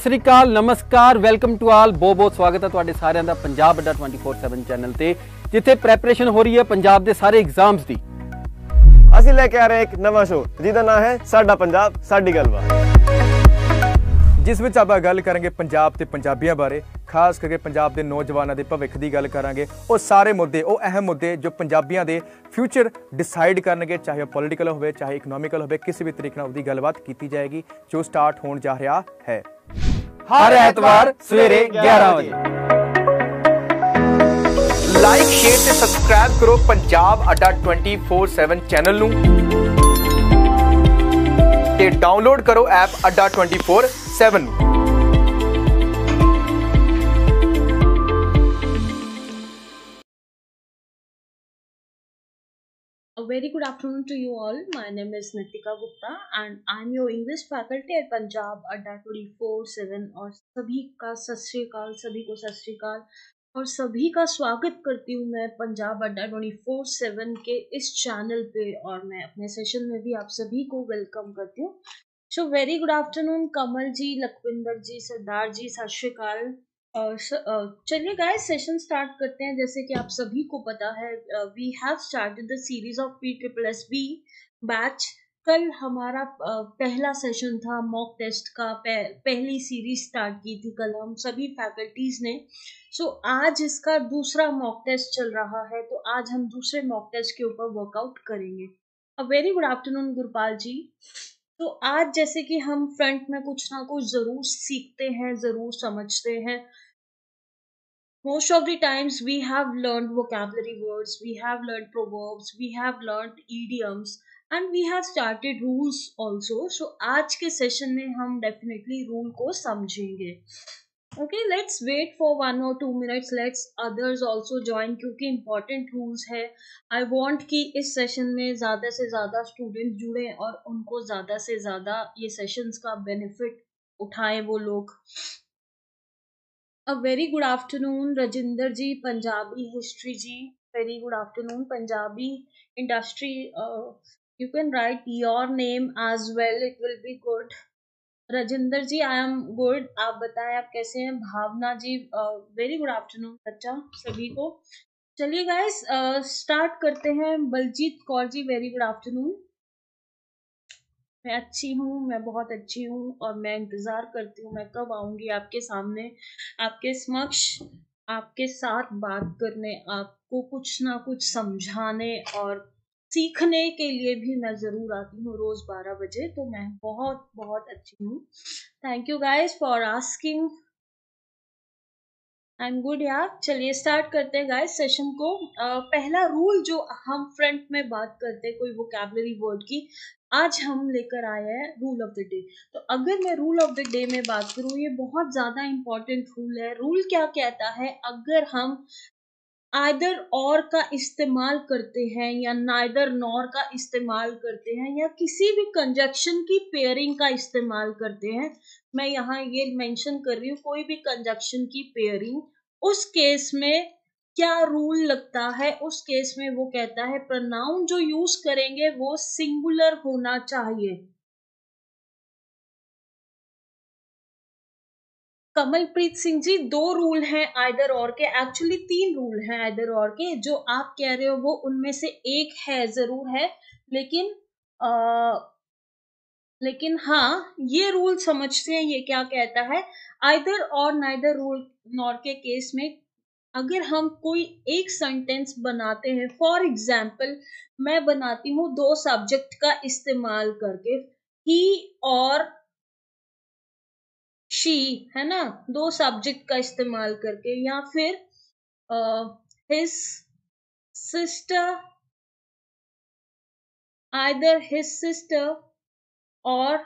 ਸ੍ਰੀ ਅਕਾਲ, ਨਮਸਕਾਰ, welcome to all. ਬਹੁਤ ਬਹੁਤ ਸਵਾਗਤ ਹੈ ਤੁਹਾਡੇ ਸਾਰਿਆਂ ਦਾ ਪੰਜਾਬ ਅੱਡਾ 24/7 ਚੈਨਲ ਤੇ, ਜਿੱਥੇ ਪ੍ਰੈਪਰੇਸ਼ਨ ਹੋ ਰਹੀ ਹੈ ਪੰਜਾਬ ਦੇ ਸਾਰੇ ਐਗਜ਼ਾਮਸ ਦੀ। ਅਸੀਂ ਲੈ ਕੇ ਆ ਰਹੇ ਇੱਕ ਨਵਾਂ ਸ਼ੋਅ ਜਿਹਦਾ ਨਾਮ ਹੈ ਸਾਡਾ ਪੰਜਾਬ ਸਾਡੀ ਗੱਲਬਾਤ, ਜਿਸ ਵਿੱਚ ਆਪਾਂ ਗੱਲ ਕਰਾਂਗੇ ਪੰਜਾਬ ਤੇ ਪੰਜਾਬੀਆਂ ਬਾਰੇ, ਖਾਸ ਕਰਕੇ ਪੰਜਾਬ ਦੇ ਨੌਜਵਾਨਾਂ ਦੇ ਭਵਿੱਖ ਦੀ ਗੱਲ ਕਰਾਂਗੇ। ਉਹ ਸਾਰੇ ਮੁੱਦੇ, ਉਹ ਅਹਿਮ ਮੁੱਦੇ ਜੋ ਪੰਜਾਬੀਆਂ ਦੇ ਫਿਊਚਰ ਡਿਸਾਈਡ ਕਰਨਗੇ, ਚਾਹੇ ਉਹ ਪੋਲੀਟੀਕਲ ਹੋਵੇ ਚਾਹੇ ਇਕਨੋਮਿਕਲ ਹੋਵੇ, ਕਿਸੇ ਵੀ ਤਰੀਕੇ ਨਾਲ ਉਹਦੀ ਗੱਲਬਾਤ ਕੀਤੀ ਜਾਏਗੀ, ਜੋ ਸਟਾਰਟ ਹੋਣ ਜਾ ਰਿਹਾ ਹੈ ਹਰ ਐਤਵਾਰ ਸਵੇਰੇ 11 ਵਜੇ। ਲਾਈਕ, ਸ਼ੇਅਰ ਤੇ ਸਬਸਕ੍ਰਾਈਬ ਕਰੋ ਪੰਜਾਬ ਅੱਡਾ 24/7 ਚੈਨਲ ਨੂੰ ਤੇ ਡਾਊਨਲੋਡ ਕਰੋ ਐਪ ਅੱਡਾ 24/7 ਨੂੰ। A very good afternoon to you all. My name is Nitika Gupta and I'm your English faculty at Punjab Adda 24/7। और सभी का सत श्री अकाल, सभी को सत श्री अकाल और सभी का स्वागत करती हूँ मैं पंजाब अड्डा 24/7 के इस चैनल पे, और मैं अपने सेशन में भी आप सभी को वेलकम करती हूँ। So very good afternoon Kamal ji, Lakhwinder ji, Sardar ji, Sat Sri अकाल। चलिए गाइस, सेशन स्टार्ट करते हैं। जैसे कि आप सभी को पता है, we have started the series of PSSB batch. कल हमारा पहला सेशन था मॉक टेस्ट का, पहली सीरीज स्टार्ट की थी कल हम सभी फैकल्टीज ने। सो आज इसका दूसरा मॉक टेस्ट चल रहा है, तो आज हम दूसरे मॉक टेस्ट के ऊपर वर्कआउट करेंगे। A very good afternoon Gurpal ji. तो आज जैसे कि हम फ्रंट में कुछ ना कुछ जरूर सीखते हैं, जरूर समझते हैं। Most of the times we have learned vocabulary words, we have learned proverbs, we have learned idioms and we have started rules also. So आज के सेशन में हम definitely rule को समझेंगे। Okay, let's wait for 1 or 2 minutes. Let's others also join, क्योंकि important rules है। I want कि इस सेशन में ज़्यादा से ज़्यादा स्टूडेंट जुड़े और उनको ज़्यादा से ज़्यादा ये सेशंस का बेनिफिट उठाएं वो लोग। A very good afternoon Rajinder ji, Punjabi history ji, very good afternoon Punjabi industry। You can write your name as well, it will be good। Rajinder ji, I am good, आप बताएं आप कैसे हैं। भावना जी, very good afternoon बच्चा सभी को। चलिए guys, start करते हैं। Baljeet Kaur ji, very good afternoon। मैं अच्छी हूँ, मैं बहुत अच्छी हूँ और मैं इंतज़ार करती हूँ मैं कब आऊँगी आपके सामने, आपके समक्ष, आपके साथ बात करने, आपको कुछ ना कुछ समझाने और सीखने के लिए भी मैं ज़रूर आती हूँ रोज़ 12 बजे। तो मैं बहुत बहुत अच्छी हूँ। Thank you guys for asking. I am good यार। चलिए स्टार्ट करते हैं गाइस सेशन को। पहला रूल जो हम फ्रंट में बात करते हैं कोई वोकैबुलरी वर्ड की, आज हम लेकर आए हैं रूल ऑफ द डे। तो अगर मैं रूल ऑफ द डे में बात करूँ, ये बहुत ज्यादा इंपॉर्टेंट रूल है। रूल क्या कहता है, अगर हम आइदर और का इस्तेमाल करते हैं या नाइदर नॉर का इस्तेमाल करते हैं या किसी भी कंजक्शन की पेयरिंग का इस्तेमाल करते हैं, मैं यहाँ ये मेंशन कर रही हूँ कोई भी कंजक्शन की पेयरिंग, उस केस में क्या रूल लगता है। उस केस में वो कहता है प्रोनाउन जो यूज करेंगे वो सिंगुलर होना चाहिए। कमलप्रीत सिंह जी, 2 रूल हैं आइदर और के, एक्चुअली 3 रूल हैं आइदर और के। जो आप कह रहे हो वो उनमें से एक है, जरूर है, लेकिन हाँ, ये रूल समझते हैं ये क्या कहता है। Either or neither rule nor के केस में अगर हम कोई एक सेंटेंस बनाते हैं, फॉर एग्जाम्पल मैं बनाती हूँ 2 सब्जेक्ट का इस्तेमाल करके, ही और शी, है ना, 2 सब्जेक्ट का इस्तेमाल करके, या फिर his sister, either his sister or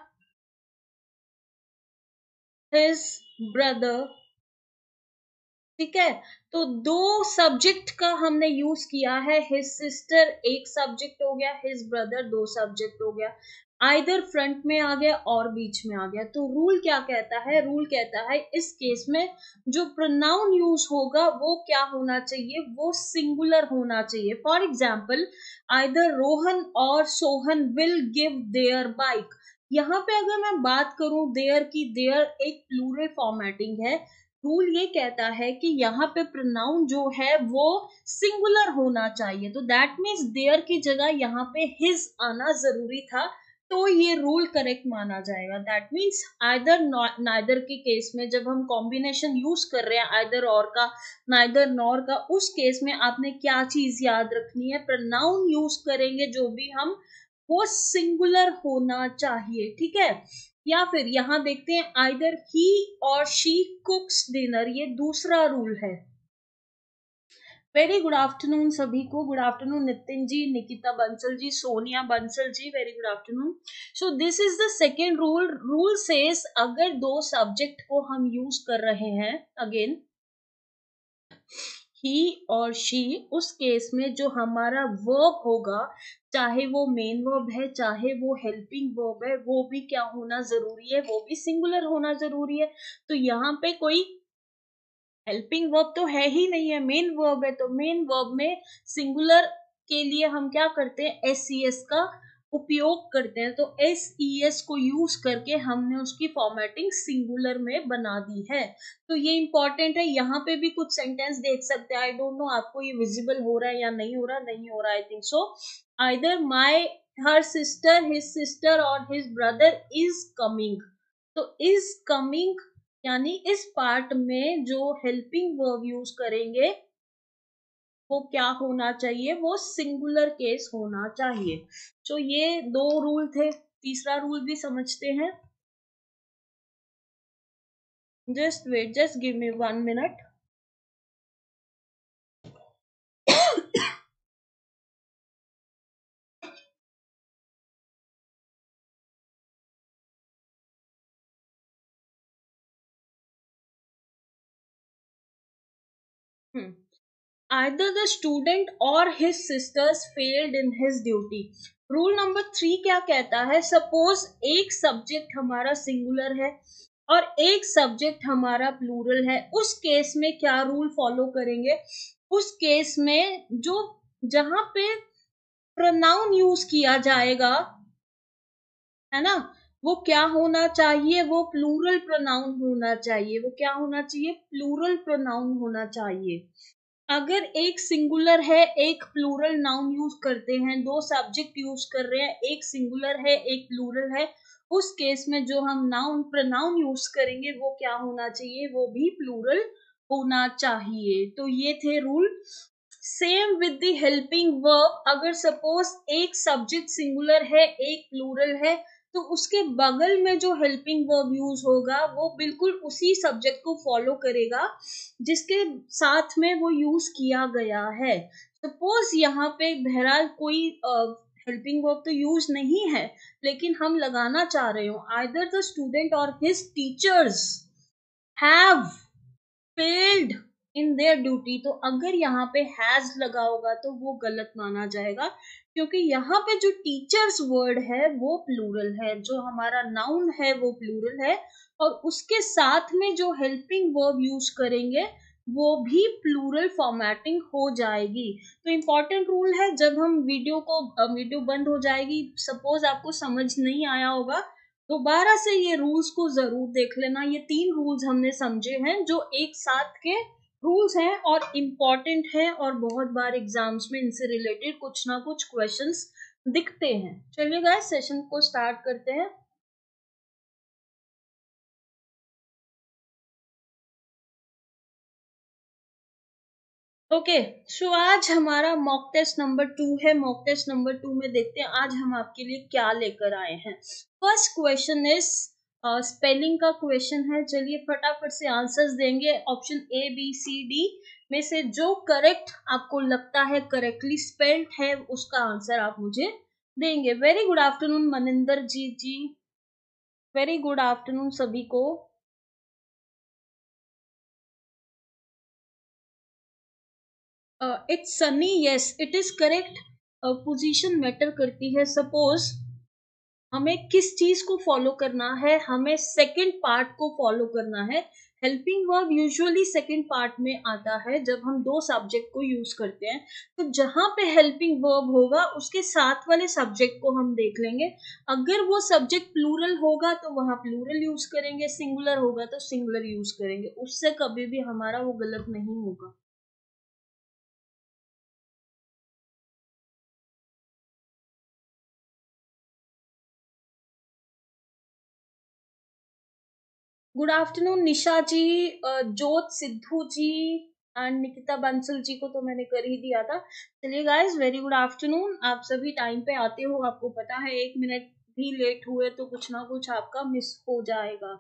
his brother. ठीक है, तो 2 सब्जेक्ट का हमने यूज किया है। हिज सिस्टर एक सब्जेक्ट हो गया, हिज ब्रदर 2 सब्जेक्ट हो गया, आइदर फ्रंट में आ गया और बीच में आ गया। तो रूल क्या कहता है, रूल कहता है इस केस में जो प्रोनाउन यूज होगा वो क्या होना चाहिए, वो सिंगुलर होना चाहिए। For example, either Rohan or Sohan will give their bike. यहाँ पे अगर मैं बात करूं देयर की, देयर एक प्लूरल फॉर्मेटिंग है। रूल ये कहता है कि यहाँ पे प्रोनाउन जो है वो सिंगुलर होना चाहिए, तो दैट मीन्स देयर की जगह यहाँ पे हिज आना जरूरी था, तो ये रूल करेक्ट माना जाएगा। दैट मीन्स आइदर नाइदर के केस में जब हम कॉम्बिनेशन यूज कर रहे हैं आइदर और का, नाइदर नॉर का, उस केस में आपने क्या चीज याद रखनी है, प्रोनाउन यूज करेंगे जो भी हम, वो सिंगुलर होना चाहिए, ठीक है। या फिर यहां देखते हैं आइदर ही और शी कुक्स डिनर, ये दूसरा रूल है। वेरी गुड आफ्टरनून सभी को, good afternoon Nitin ji, Nikita Bansal ji, Sonia Bansal ji, very good afternoon. So this is the second rule. Rule says अगर दो सब्जेक्ट को हम यूज कर रहे हैं, अगेन ही और शी, उस केस में जो हमारा वर्ब होगा, चाहे वो मेन वर्ब है चाहे वो हेल्पिंग वर्ब है, वो भी क्या होना जरूरी है, वो भी सिंगुलर होना जरूरी है। तो यहाँ पे कोई हेल्पिंग वर्ब तो है ही नहीं है, मेन वर्ब है, तो मेन वर्ब में सिंगुलर के लिए हम क्या करते हैं, एस सी एस का उपयोग करते हैं। तो एस ई एस को यूज करके हमने उसकी फॉर्मेटिंग सिंगुलर में बना दी है। तो ये इंपॉर्टेंट है। यहाँ पे भी कुछ सेंटेंस देख सकते हैं, आई डोंट नो आपको ये विजिबल हो रहा है या नहीं हो रहा, नहीं हो रहा, I think so. Either my, her sister, his sister or his brother is coming. तो इज कमिंग यानी इस पार्ट में जो हेल्पिंग वर्ब यूज करेंगे वो क्या होना चाहिए, वो सिंगुलर केस होना चाहिए। तो ये दो रूल थे, तीसरा रूल भी समझते हैं। Just wait, just give me 1 minute. Either the student or his sisters failed in his duty. Rule number 3 क्या कहता है, सपोज एक सब्जेक्ट हमारा सिंगुलर है और एक सब्जेक्ट हमारा प्लूरल है, उस केस में क्या रूल फॉलो करेंगे, उस केस में जो जहां पे प्रोनाउन यूज किया जाएगा, है ना, वो क्या होना चाहिए, वो प्लूरल प्रोनाउन होना चाहिए। वो क्या होना चाहिए, प्लूरल प्रोनाउन होना चाहिए। अगर एक सिंगुलर है एक प्लूरल नाउन यूज करते हैं, दो सब्जेक्ट यूज कर रहे हैं, एक सिंगुलर है एक प्लूरल है, उस केस में जो हम नाउन प्रोनाउन यूज करेंगे वो क्या होना चाहिए, वो भी प्लूरल होना चाहिए। तो ये थे rule. Same with the helping verb, अगर सपोज एक सब्जेक्ट सिंगुलर है एक प्लूरल है, तो उसके बगल में जो हेल्पिंग वर्ब यूज होगा वो बिल्कुल उसी सब्जेक्ट को फॉलो करेगा जिसके साथ में वो यूज किया गया है। सपोज यहाँ पे बहरहाल कोई हेल्पिंग वर्ब तो यूज नहीं है, लेकिन हम लगाना चाह रहे हो either the student or his teachers have failed in their duty, तो अगर यहाँ पे हैज लगा होगा तो वो गलत माना जाएगा, क्योंकि यहाँ पे जो टीचर्स वर्ड है वो प्लूरल है, जो हमारा नाउन है वो प्लूरल है, और उसके साथ में जो हेल्पिंग वर्ब यूज करेंगे वो भी प्लूरल फॉर्मेटिंग हो जाएगी। तो इंपॉर्टेंट रूल है, जब हम वीडियो बंद हो जाएगी, सपोज आपको समझ नहीं आया होगा, दोबारा से ये रूल्स को जरूर देख लेना। ये 3 रूल्स हमने समझे हैं जो एक साथ के रूल्स हैं और इम्पॉर्टेंट हैं, और बहुत बार एग्जाम्स में इनसे रिलेटेड कुछ ना कुछ क्वेश्चंस दिखते हैं। चलिए गाइस, सेशन को स्टार्ट करते हैं। ओके, सो आज हमारा मॉक टेस्ट नंबर 2 है। मॉक टेस्ट नंबर 2 में देखते हैं आज हम आपके लिए क्या लेकर आए हैं। फर्स्ट क्वेश्चन इज स्पेलिंग का क्वेश्चन है। चलिए फटाफट से आंसर्स देंगे। Option A B C D में से जो करेक्ट आपको लगता है, करेक्टली स्पेल्ड है, उसका आंसर आप मुझे देंगे। Very good afternoon Maninder ji, very good afternoon सभी को। It's Sunny, yes it is correct. Position matter करती है। सपोज हमें किस चीज को फॉलो करना है, हमें सेकंड पार्ट को फॉलो करना है। Helping verb usually second part में आता है जब हम दो सब्जेक्ट को यूज करते हैं। तो जहां पे हेल्पिंग वर्ब होगा उसके साथ वाले सब्जेक्ट को हम देख लेंगे। अगर वो सब्जेक्ट प्लूरल होगा तो वहां प्लूरल यूज करेंगे, सिंगुलर होगा तो सिंगुलर यूज करेंगे, उससे कभी भी हमारा वो गलत नहीं होगा। Good afternoon Nisha ji, Jot Sidhu ji and Nikita Bansal ji को तो मैंने कर ही दिया था। चलिए गाइस, वेरी गुड आफ्टरनून। आप सभी टाइम पे आते हो, आपको पता है 1 मिनट भी लेट हुए तो कुछ ना कुछ आपका मिस हो जाएगा।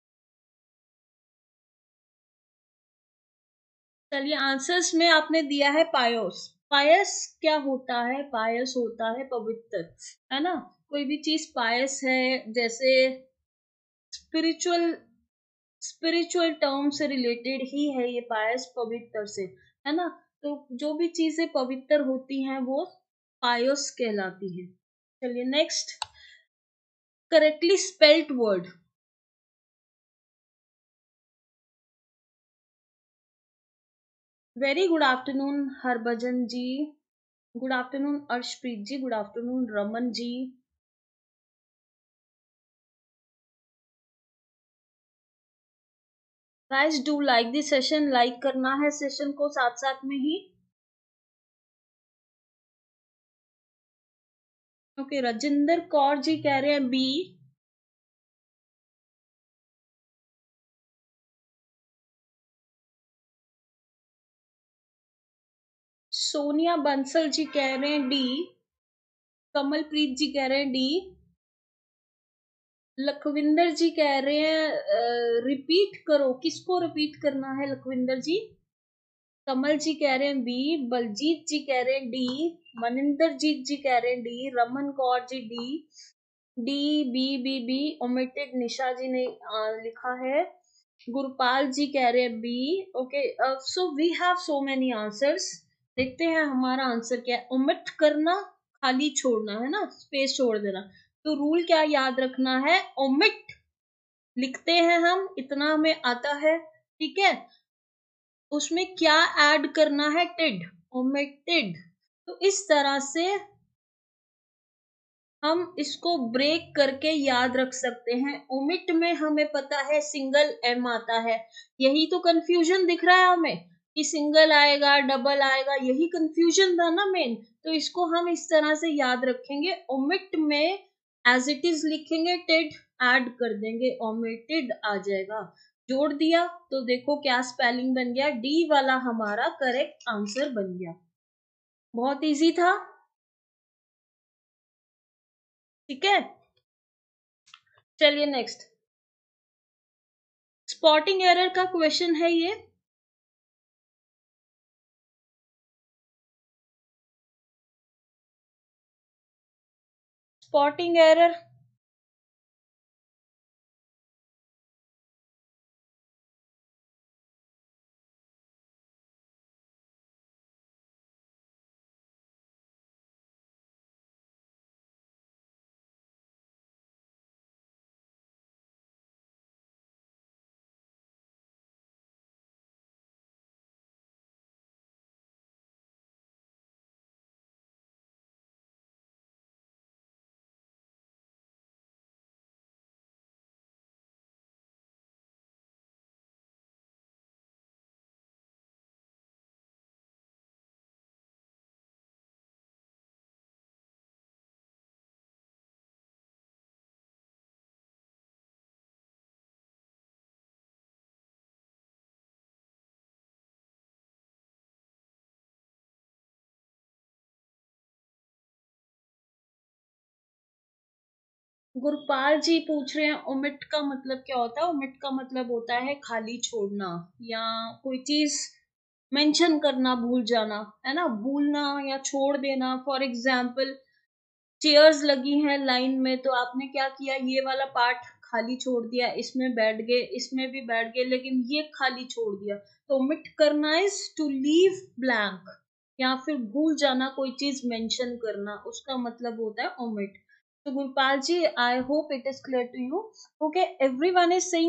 चलिए, आंसर्स में आपने दिया है पायोस। पायस क्या होता है? पायस होता है पवित्र, है ना। कोई भी चीज पायस है, जैसे स्पिरिचुअल स्पिरिचुअल टर्म से रिलेटेड ही है ये पायस, पवित्र से, है ना। तो जो भी चीजें पवित्र होती हैं वो पायस कहलाती हैं। चलिए next, correctly spelled word. Very good afternoon Harbhajan ji, good afternoon Arshpreet ji, good afternoon Raman ji. Guys do like this session, like करना है सेशन को साथ साथ में ही। ओके, राजिंदर कौर जी कह रहे हैं बी। सोनिया बंसल जी कह रहे हैं डी। कमलप्रीत जी कह रहे हैं डी। लखविंदर जी कह रहे हैं रिपीट करो। किसको रिपीट करना है लखविंदर जी? कमल जी कह रहे हैं बी। बलजीत जी कह रहे हैं डी। मनिंदर जीत जी कह रहे हैं D. Raman Kaur ji D. D B B B omitted Nisha ji ने लिखा है। गुरपाल जी कह रहे हैं B. Okay, so we have so many answers. देखते हैं हमारा आंसर क्या है। ओमिट करना, खाली छोड़ना, है ना, स्पेस छोड़ देना। तो रूल क्या याद रखना है? ओमिट लिखते हैं हम, इतना हमें आता है, ठीक है। उसमें क्या ऐड करना है? टिड, ओमिटेड। तो इस तरह से हम इसको ब्रेक करके याद रख सकते हैं। ओमिट में हमें पता है सिंगल एम आता है। यही तो कंफ्यूजन दिख रहा है हमें कि सिंगल आएगा डबल आएगा, यही कंफ्यूजन था ना मेन। तो इसको हम इस तरह से याद रखेंगे। ओमिट में एज इट इज लिखेंगे, टिड ऐड कर देंगे, ओमिटेड आ जाएगा। जोड़ दिया तो देखो क्या स्पेलिंग बन गया। डी वाला हमारा करेक्ट आंसर बन गया। बहुत इजी था, ठीक है। चलिए नेक्स्ट, स्पॉटिंग एरर का क्वेश्चन है ये। स्पॉटिंग एरर, गुरपाल जी पूछ रहे हैं ओमिट का मतलब क्या होता है। ओमिट का मतलब होता है खाली छोड़ना, या कोई चीज मेंशन करना, भूल जाना, है ना, भूलना या छोड़ देना। फॉर एग्जाम्पल, चेयर्स लगी हैं लाइन में, तो आपने क्या किया, ये वाला पार्ट खाली छोड़ दिया, इसमें बैठ गए, इसमें भी बैठ गए, लेकिन ये खाली छोड़ दिया। तो ओमिट करना इज टू लीव ब्लैंक, या फिर भूल जाना, कोई चीज मेंशन करना, उसका मतलब होता है omit. So Gurpal ji, I hope it is clear to you. Okay, everyone is saying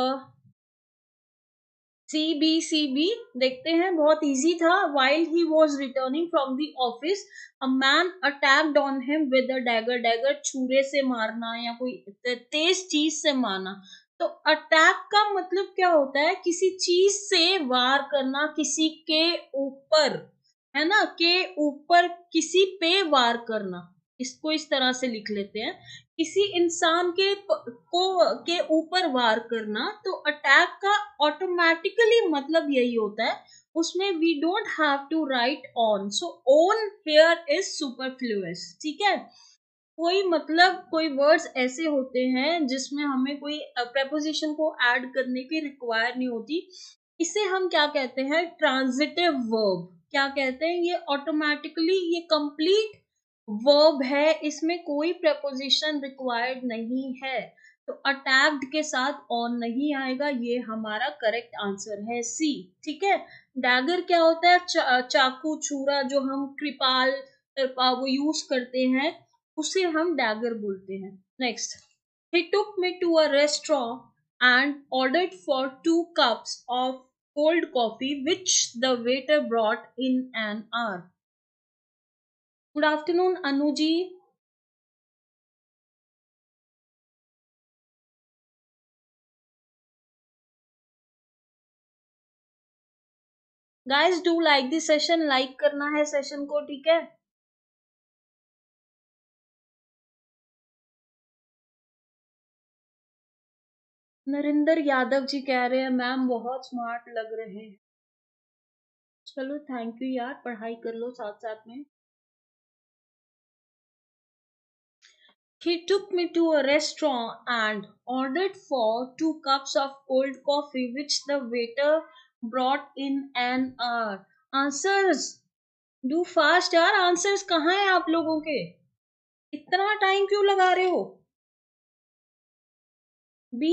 CB देखते हैं, बहुत इजी था. While he was returning from the office, a man attacked on him with a dagger. Dagger छुरे से मारना या कोई तेज चीज से मारना. तो अटैक का मतलब क्या होता है? किसी चीज से वार करना, किसी के ऊपर, है ना, के ऊपर किसी पे वार करना. इसको इस तरह से लिख लेते हैं, किसी इंसान के ऊपर वार करना. तो अटैक का ऑटोमेटिकली मतलब यही होता है, उसमें we don't have to write on. So on here is superfluous. ठीक है, कोई मतलब कोई वर्ड्स ऐसे होते हैं जिसमें हमें कोई प्रेपोजिशन को ऐड करने की रिक्वायर नहीं होती. इसे हम क्या कहते हैं? Transitive verb. क्या कहते हैं? ये ऑटोमेटिकली, ये कंप्लीट वर्ब है, इसमें कोई प्रेपोजिशन रिक्वायर्ड नहीं है. तो अटैक्ड के साथ ऑन नहीं आएगा. ये हमारा करेक्ट आंसर है सी. ठीक है. डैगर क्या होता है? चाकू, छुरा, जो हम कृपाल वो यूज करते हैं, उसे हम डैगर बोलते हैं. Next, he took me to a restaurant and ordered for 2 cups of cold coffee which the waiter brought in an hour. Good afternoon, Anuji. Guys, do like the session. like करना है session को. ठीक है. नरेंद्र यादव जी कह रहे हैं ma'am बहुत smart लग रहे हैं. चलो थैंक यू यार, पढ़ाई कर लो साथ साथ में. He took me to a restaurant and ordered for 2 cups of cold coffee which the waiter brought in an hour. Answers, do fast यार. आंसर्स कहाँ हैं आप लोगों के? इतना टाइम क्यों लगा रहे हो? बी.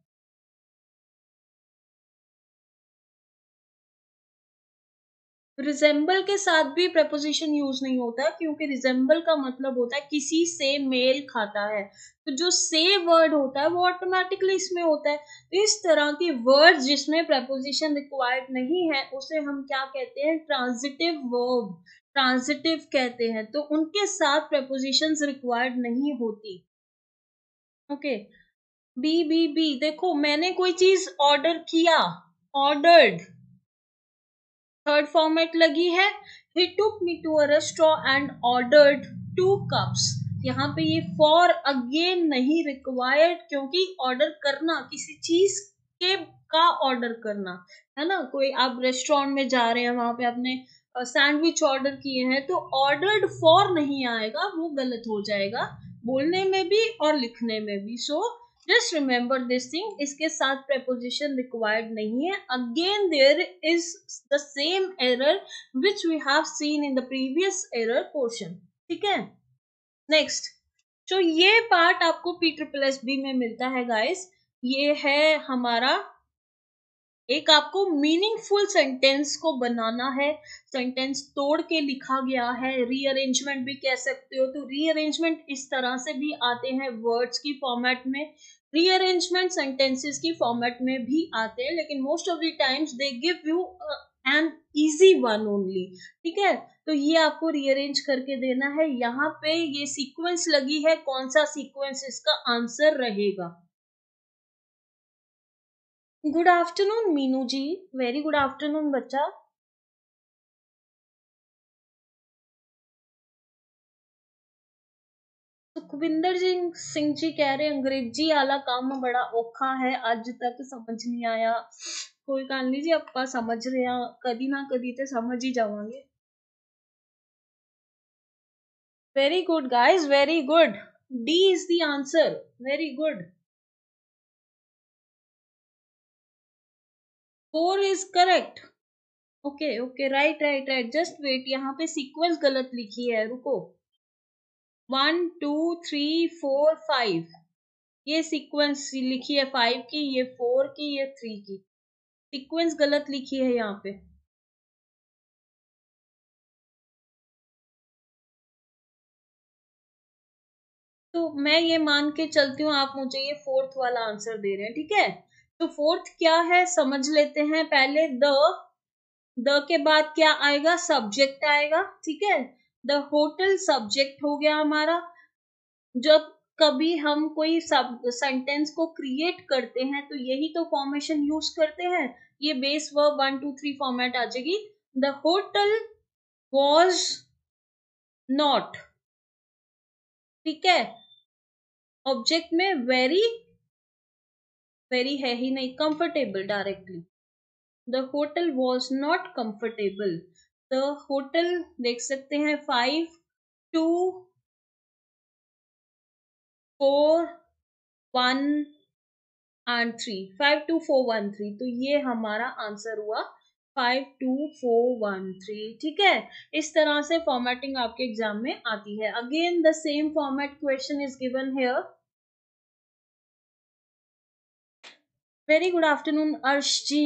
रिजेंबल के साथ भी प्रपोजिशन यूज नहीं होता, क्योंकि रिजेंबल का मतलब होता है किसी से मेल खाता है. तो जो से वर्ड होता है वो ऑटोमेटिकली इसमें होता है. तो इस तरह के वर्ड जिसमें प्रपोजिशन रिक्वायर्ड नहीं है उसे हम क्या कहते हैं? Transitive verb. ट्रांजिटिव कहते हैं. तो उनके साथ प्रपोजिशंस रिक्वायर्ड नहीं होती. ओके. बी देखो, मैंने कोई चीज ऑर्डर किया, ऑर्डर्ड, थर्ड फॉर्मेट लगी है. He took me to a restaurant and ordered 2 cups. यहाँ पे ये फॉर अगेन नहीं रिक्वायर्ड, क्योंकि ऑर्डर करना, किसी चीज के का ऑर्डर करना, है ना. कोई आप रेस्टोरेंट में जा रहे हैं, वहां पे आपने सैंडविच ऑर्डर किए हैं, तो ऑर्डर्ड फॉर नहीं आएगा, वो गलत हो जाएगा बोलने में भी और लिखने में भी. So just remember this thing, इसके साथ preposition रिक्वायर्ड नहीं है. Again there is the same error which we have seen in the previous error portion. ठीक है. नेक्स्ट, तो ये पार्ट आपको P++B में मिलता है गाइस. ये है हमारा, एक आपको मीनिंगफुल सेंटेंस को बनाना है. सेंटेंस तोड़ के लिखा गया है, रीअरेंजमेंट भी कह सकते हो. तो रीअरेंजमेंट इस तरह से भी आते हैं वर्ड्स की फॉर्मेट में, रीअरेंजमेंट सेंटेंसेस की फॉर्मेट में भी आते हैं, लेकिन most of the times they give you an easy one only. ठीक है. तो ये आपको रीअरेंज करके देना है. यहाँ पे ये सीक्वेंस लगी है, कौन सा सीक्वेंस इसका आंसर रहेगा? Good afternoon Meenu ji, very good afternoon बच्चा. सुखविंदर सिंह जी कह रहे अंग्रेजी वाला काम बड़ा औखा है, अज तक समझ नहीं आया. कोई गल नहीं जी, ਆਪਾਂ समझ रहे हैं, कदी ना कदी ते समझ ही जावांगे. Very good guys, very good. D is the answer. Very good. 4 is correct. Okay right. Just wait, यहाँ पे सीक्वेंस गलत लिखी है, रुको. 1 2 3 4 5, ये सीक्वेंस लिखी है 5 की, ये 4 की, ये 3 की. सीक्वेंस गलत लिखी है यहाँ पे. तो मैं ये मान के चलती हूँ आप मुझे ये फोर्थ वाला आंसर दे रहे हैं, ठीक है। तो फोर्थ क्या है समझ लेते हैं पहले। द के बाद क्या आएगा, सब्जेक्ट आएगा, ठीक है। द होटल सब्जेक्ट हो गया हमारा। जब कभी हम कोई सेंटेंस को क्रिएट करते हैं तो यही तो फॉर्मेशन यूज करते हैं, ये बेस वर्ब 1 2 3 फॉर्मेट आ जाएगी। द होटल वॉज नॉट, ठीक है। ऑब्जेक्ट में वेरी, वेरी है ही नहीं, comfortable directly. The hotel was not comfortable. The hotel देख सकते हैं 5 2 4 1 एंड 3, 5 2 4 1 3, तो ये हमारा आंसर हुआ 5 2 4 1 3, ठीक है। इस तरह से फॉर्मेटिंग आपके एग्जाम में आती है। Again the same format question is given here. Very good afternoon Arsh ji.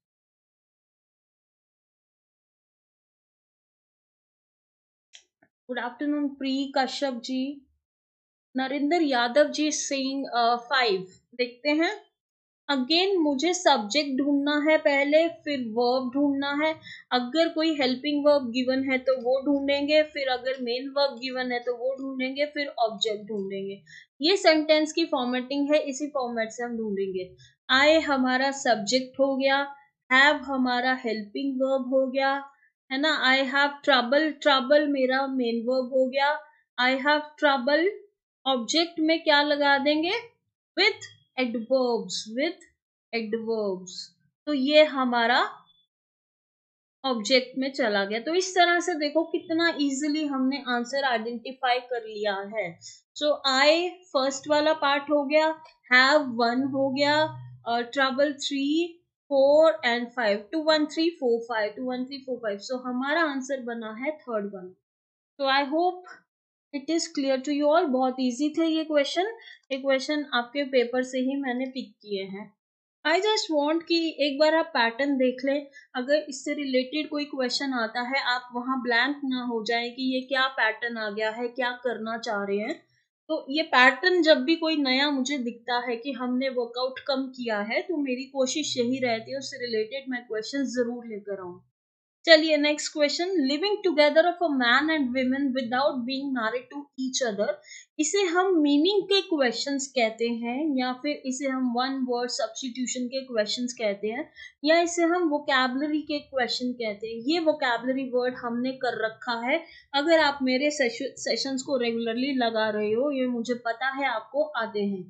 Good afternoon Pri Kashyap ji. Narendra Yadav ji saying 5। देखते हैं। अगेन मुझे सब्जेक्ट ढूंढना है पहले, फिर वर्ब ढूंढना है। अगर कोई हेल्पिंग वर्ब गिवन है तो वो ढूंढेंगे, फिर अगर मेन वर्ब गिवन है तो वो ढूंढेंगे, फिर ऑब्जेक्ट ढूंढेंगे। ये सेंटेंस की फॉर्मेटिंग है, इसी फॉर्मेट से हम ढूंढेंगे। आई हमारा सब्जेक्ट हो गया, हैव हमारा हेल्पिंग वर्ब हो गया, है ना। आई हैव ट्रबल, ट्रबल मेरा मेन वर्ब हो गया। आई हैव ट्रबल, ऑब्जेक्ट में क्या लगा देंगे, विथ एडवर्ब्स, विथ एडवर्ब्स। तो ये हमारा ऑब्जेक्ट में चला गया। तो इस तरह से देखो कितना इजीली हमने आंसर आइडेंटिफाई कर लिया है। सो आई फर्स्ट वाला पार्ट हो गया, हैव 1 हो गया, ट्रबल 3 4 एंड 5, 2 1 3 4 5, 2 1 3 4 5। सो हमारा आंसर बना है थर्ड वन। तो I hope it is clear to you all. बहुत इजी थे ये क्वेश्चन आपके पेपर से ही मैंने पिक किए हैं। आई जस्ट वॉन्ट कि एक बार आप पैटर्न देख लें। अगर इससे रिलेटेड कोई क्वेश्चन आता है आप वहां ब्लैंक ना हो जाए कि ये क्या पैटर्न आ गया है, क्या करना चाह रहे हैं। तो ये पैटर्न जब भी कोई नया मुझे दिखता है कि हमने वर्कआउट कम किया है तो मेरी कोशिश यही रहती है उससे रिलेटेड मैं क्वेश्चन जरूर लेकर आऊं। चलिए next question. Living together of a man and women without being married to each other, इसे हम मीनिंग के क्वेश्चंस कहते हैं, या फिर इसे हम वन वर्ड सब्स्टिट्यूशन के क्वेश्चंस कहते हैं, या इसे हम वोकैबुलरी के क्वेश्चन कहते हैं। ये वोकैबुलरी वर्ड हमने कर रखा है। अगर आप मेरे सेशंस को रेगुलरली लगा रहे हो, ये मुझे पता है आपको आते हैं।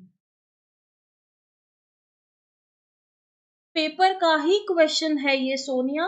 पेपर का ही क्वेश्चन है ये सोनिया,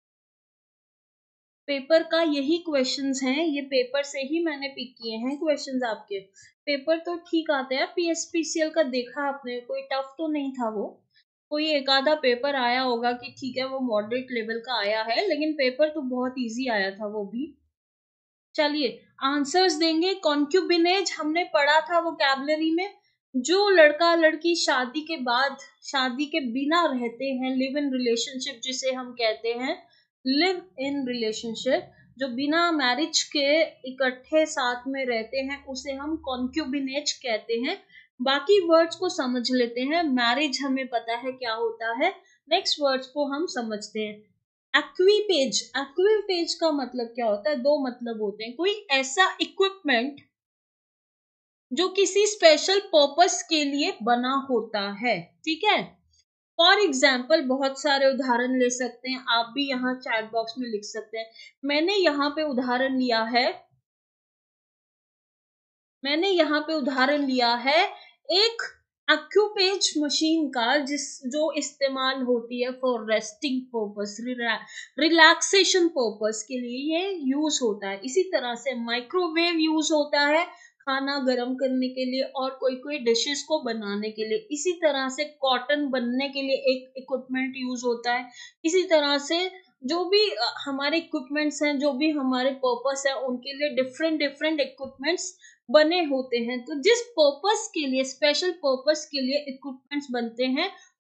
पेपर का यही क्वेश्चंस हैं, ये पेपर से ही मैंने पिक किए हैं क्वेश्चंस। आपके पेपर तो ठीक आते हैं, पीएसपीसीएल का देखा आपने, कोई टफ तो नहीं था वो। कोई एक आधा पेपर आया होगा कि ठीक है वो मॉडरेट लेवल का आया है, लेकिन पेपर तो बहुत इजी आया था वो भी। चलिए आंसर्स देंगे। कॉन्क्यूबिनेज हमने पढ़ा था वोकैबुलरी में, जो लड़का लड़की शादी के बाद, शादी के बिना रहते हैं, लिव इन रिलेशनशिप जिसे हम कहते हैं, लिव इन रिलेशनशिप, जो बिना मैरिज के इकट्ठे साथ में रहते हैं उसे हम कॉन्क्यूबिनेज कहते हैं। बाकी वर्ड्स को समझ लेते हैं। मैरिज हमें पता है क्या होता है, नेक्स्ट वर्ड्स को हम समझते हैं। एक्विपेज, एक्विपेज का मतलब क्या होता है, दो मतलब होते हैं। कोई ऐसा इक्विपमेंट जो किसी स्पेशल पर्पस के लिए बना होता है, ठीक है। फॉर एग्जाम्पल बहुत सारे उदाहरण ले सकते हैं, आप भी यहाँ चैट बॉक्स में लिख सकते हैं। मैंने यहाँ पे उदाहरण लिया है एक एक्यूपेज मशीन का, जो इस्तेमाल होती है for resting purpose, relaxation purpose के लिए ये यूज होता है। इसी तरह से माइक्रोवेव यूज होता है खाना गर्म करने के लिए और कोई डिशेस को बनाने के लिए। इसी तरह से कॉटन बनने के लिए एक इक्विपमेंट यूज होता है। इसी तरह से जो भी हमारे इक्विपमेंट्स हैं, जो भी हमारे पर्पस है, उनके लिए डिफरेंट डिफरेंट इक्विपमेंट्स बने होते हैं। तो जिस पर्पस के लिए, स्पेशल पर्पस के लिए इक्विपमेंट्स बनते हैं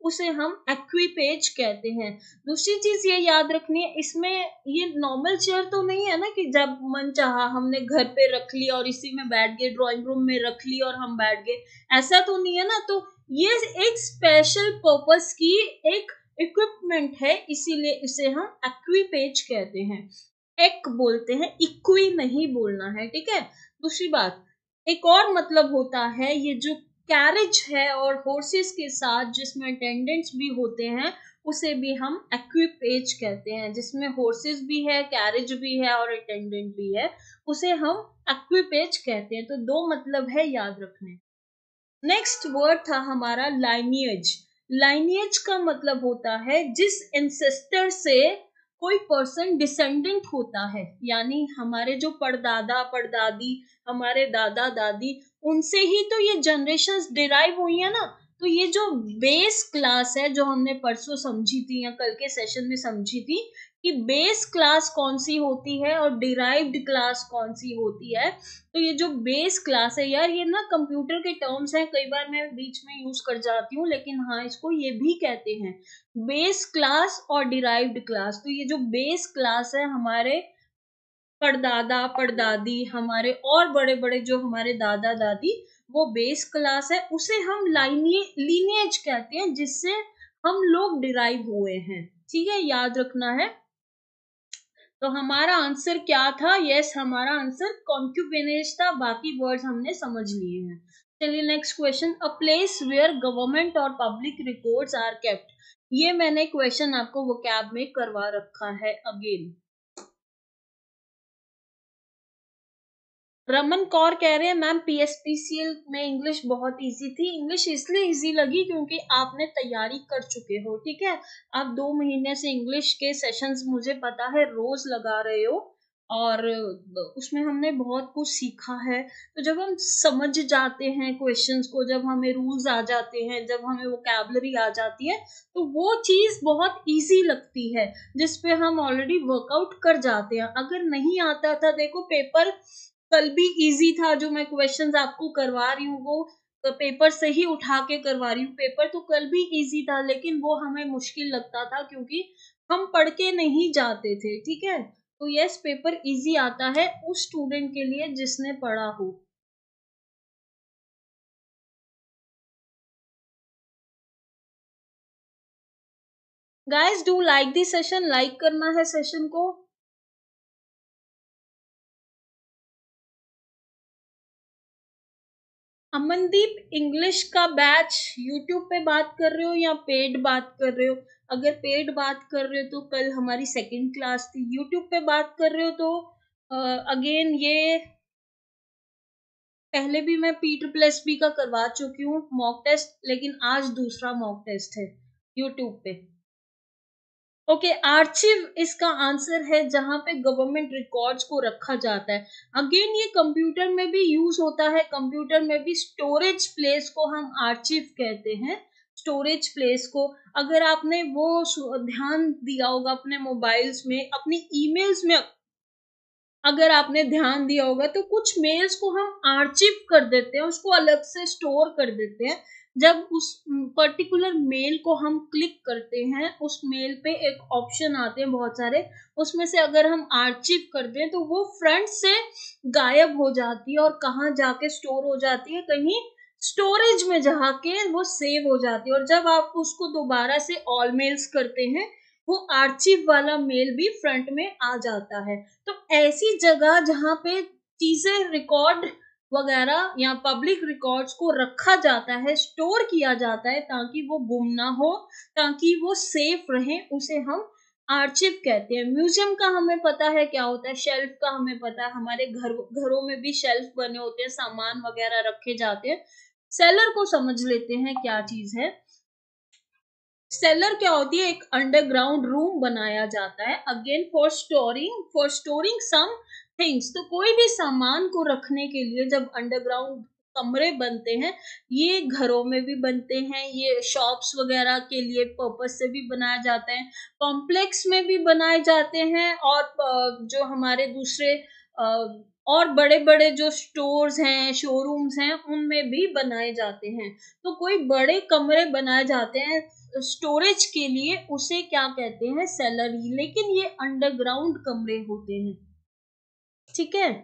उसे हम एक्विपेज कहते हैं। दूसरी चीज ये याद रखनी है, इसमें ये नॉर्मल चेयर तो नहीं है ना कि जब मन चाहा हमने घर पे रख ली और इसी में बैठ गए, ड्राइंग रूम में रख ली और हम बैठ गए, ऐसा तो नहीं है ना। तो ये एक स्पेशल पर्पस की एक इक्विपमेंट है, इसीलिए इसे हम एक्विपेज कहते हैं। एक बोलते हैं, इक्वी नहीं बोलना है, ठीक है। दूसरी बात, एक और मतलब होता है, ये जो कैरेज है और हॉर्सेस के साथ जिसमें अटेंडेंट्स भी होते हैं, उसे भी हम एक्विपेज कहते हैं। जिसमें हॉर्सेस भी है, कैरेज भी है और अटेंडेंट भी है, उसे हम एक्विपेज कहते हैं। तो दो मतलब है, याद रखने। नेक्स्ट वर्ड था हमारा लाइनियज। लाइनियज का मतलब होता है जिस एंसेस्टर से कोई पर्सन डिसेंडेंट होता है, यानी हमारे जो परदादा परदादी, हमारे दादा दादी, उनसे ही तो ये जनरेशंस डिराइव हुई है ना। तो ये जो बेस क्लास है, जो हमने परसों समझी थी या कल के सेशन में समझी थी कि बेस क्लास कौन सी होती है और डिराइव्ड क्लास कौन सी होती है। तो ये जो बेस क्लास है, यार ये ना कंप्यूटर के टर्म्स हैं, कई बार मैं बीच में यूज कर जाती हूँ, लेकिन हाँ इसको ये भी कहते हैं बेस क्लास और डिराइव्ड क्लास। तो ये जो बेस क्लास है, हमारे परदादा परदादी, हमारे और बड़े बड़े जो हमारे दादा दादी, वो बेस क्लास है, उसे हम लीनिएज कहते हैं, जिससे हम लोग डिराइव हुए हैं। ठीक है, याद रखना है। तो हमारा आंसर क्या था? यस, हमारा आंसर कॉन्क्यूपेनेज था। बाकी वर्ड्स हमने समझ लिए हैं। चलिए next question, a place where government और पब्लिक रिकॉर्ड्स आर केप्ट। ये मैंने क्वेश्चन आपको वोकैब में करवा रखा है अगेन। रमन कौर कह रहे हैं मैम पीएसपीसीएल में इंग्लिश बहुत इजी थी। इंग्लिश इसलिए इजी लगी क्योंकि आपने तैयारी कर चुके हो, ठीक है। आप 2 महीने से इंग्लिश के सेशंस मुझे पता है रोज लगा रहे हो और उसमें हमने बहुत कुछ सीखा है। तो जब हम समझ जाते हैं क्वेश्चंस को, जब हमें रूल्स आ जाते हैं, जब हमें वोकैबुलरी आ जाती है, तो वो चीज बहुत इजी लगती है जिसपे हम ऑलरेडी वर्कआउट कर जाते हैं। अगर नहीं आता था, देखो पेपर कल भी इजी था, जो मैं क्वेश्चंस आपको करवा रही हूँ वो तो पेपर से ही उठा के करवा रही हूँ। पेपर तो कल भी इजी था, लेकिन वो हमें मुश्किल लगता था क्योंकि हम पढ़ के नहीं जाते थे, ठीक है। तो यस, पेपर इजी आता है उस स्टूडेंट के लिए जिसने पढ़ा हो। Guys do like this session, like करना है सेशन को। अमनदीप, इंग्लिश का बैच यूट्यूब पे बात कर रहे हो या पेड बात कर रहे हो? अगर पेड बात कर रहे हो तो कल हमारी सेकंड क्लास थी। यूट्यूब पे बात कर रहे हो तो अगेन ये पहले भी मैं P+P का करवा चुकी हूँ मॉक टेस्ट, लेकिन आज दूसरा मॉक टेस्ट है यूट्यूब पे। ओके, आर्चिव इसका आंसर है, जहां पे गवर्नमेंट रिकॉर्ड्स को रखा जाता है। अगेन ये कंप्यूटर में भी यूज होता है, कंप्यूटर में भी स्टोरेज प्लेस को हम आर्चिव कहते हैं। स्टोरेज प्लेस को अगर आपने वो ध्यान दिया होगा अपने मोबाइल्स में, अपनी ईमेल्स में अगर आपने ध्यान दिया होगा, तो कुछ मेल्स को हम आर्चिव कर देते हैं, उसको अलग से स्टोर कर देते हैं। जब उस पर्टिकुलर मेल को हम क्लिक करते हैं, उस मेल पे एक ऑप्शन आते हैं बहुत सारे, उसमें से अगर हम आर्चिव कर दें तो वो फ्रंट से गायब हो जाती है और कहाँ जाके स्टोर हो जाती है, कहीं स्टोरेज में जाके वो सेव हो जाती है। और जब आप उसको दोबारा से ऑल मेल्स करते हैं, वो आर्चिव वाला मेल भी फ्रंट में आ जाता है। तो ऐसी जगह जहां पे चीजें रिकॉर्ड वगैरह या पब्लिक रिकॉर्ड्स को रखा जाता है, स्टोर किया जाता है, ताकि वो गुम ना हो, ताकि वो सेफ रहे, उसे हम आर्चिव कहते हैं। म्यूजियम का हमें पता है क्या होता है, शेल्फ का हमें पता है, हमारे घरों में भी शेल्फ बने होते हैं, सामान वगैरह रखे जाते हैं। सेलर को समझ लेते हैं क्या चीज है। सेलर क्या होती है? एक अंडरग्राउंड रूम बनाया जाता है, again for storing some things. तो कोई भी सामान को रखने के लिए जब अंडरग्राउंड कमरे बनते हैं, ये घरों में भी बनते हैं, ये शॉप्स वगैरह के लिए पर्पस से भी बनाया जाता है, कॉम्प्लेक्स में भी बनाए जाते हैं, और जो हमारे दूसरे और बड़े बड़े जो स्टोर्स हैं, शोरूम्स हैं, उनमें भी बनाए जाते हैं। तो कोई बड़े कमरे बनाए जाते हैं स्टोरेज के लिए उसे क्या कहते हैं, सेलरी, लेकिन ये अंडरग्राउंड कमरे होते हैं, ठीक है।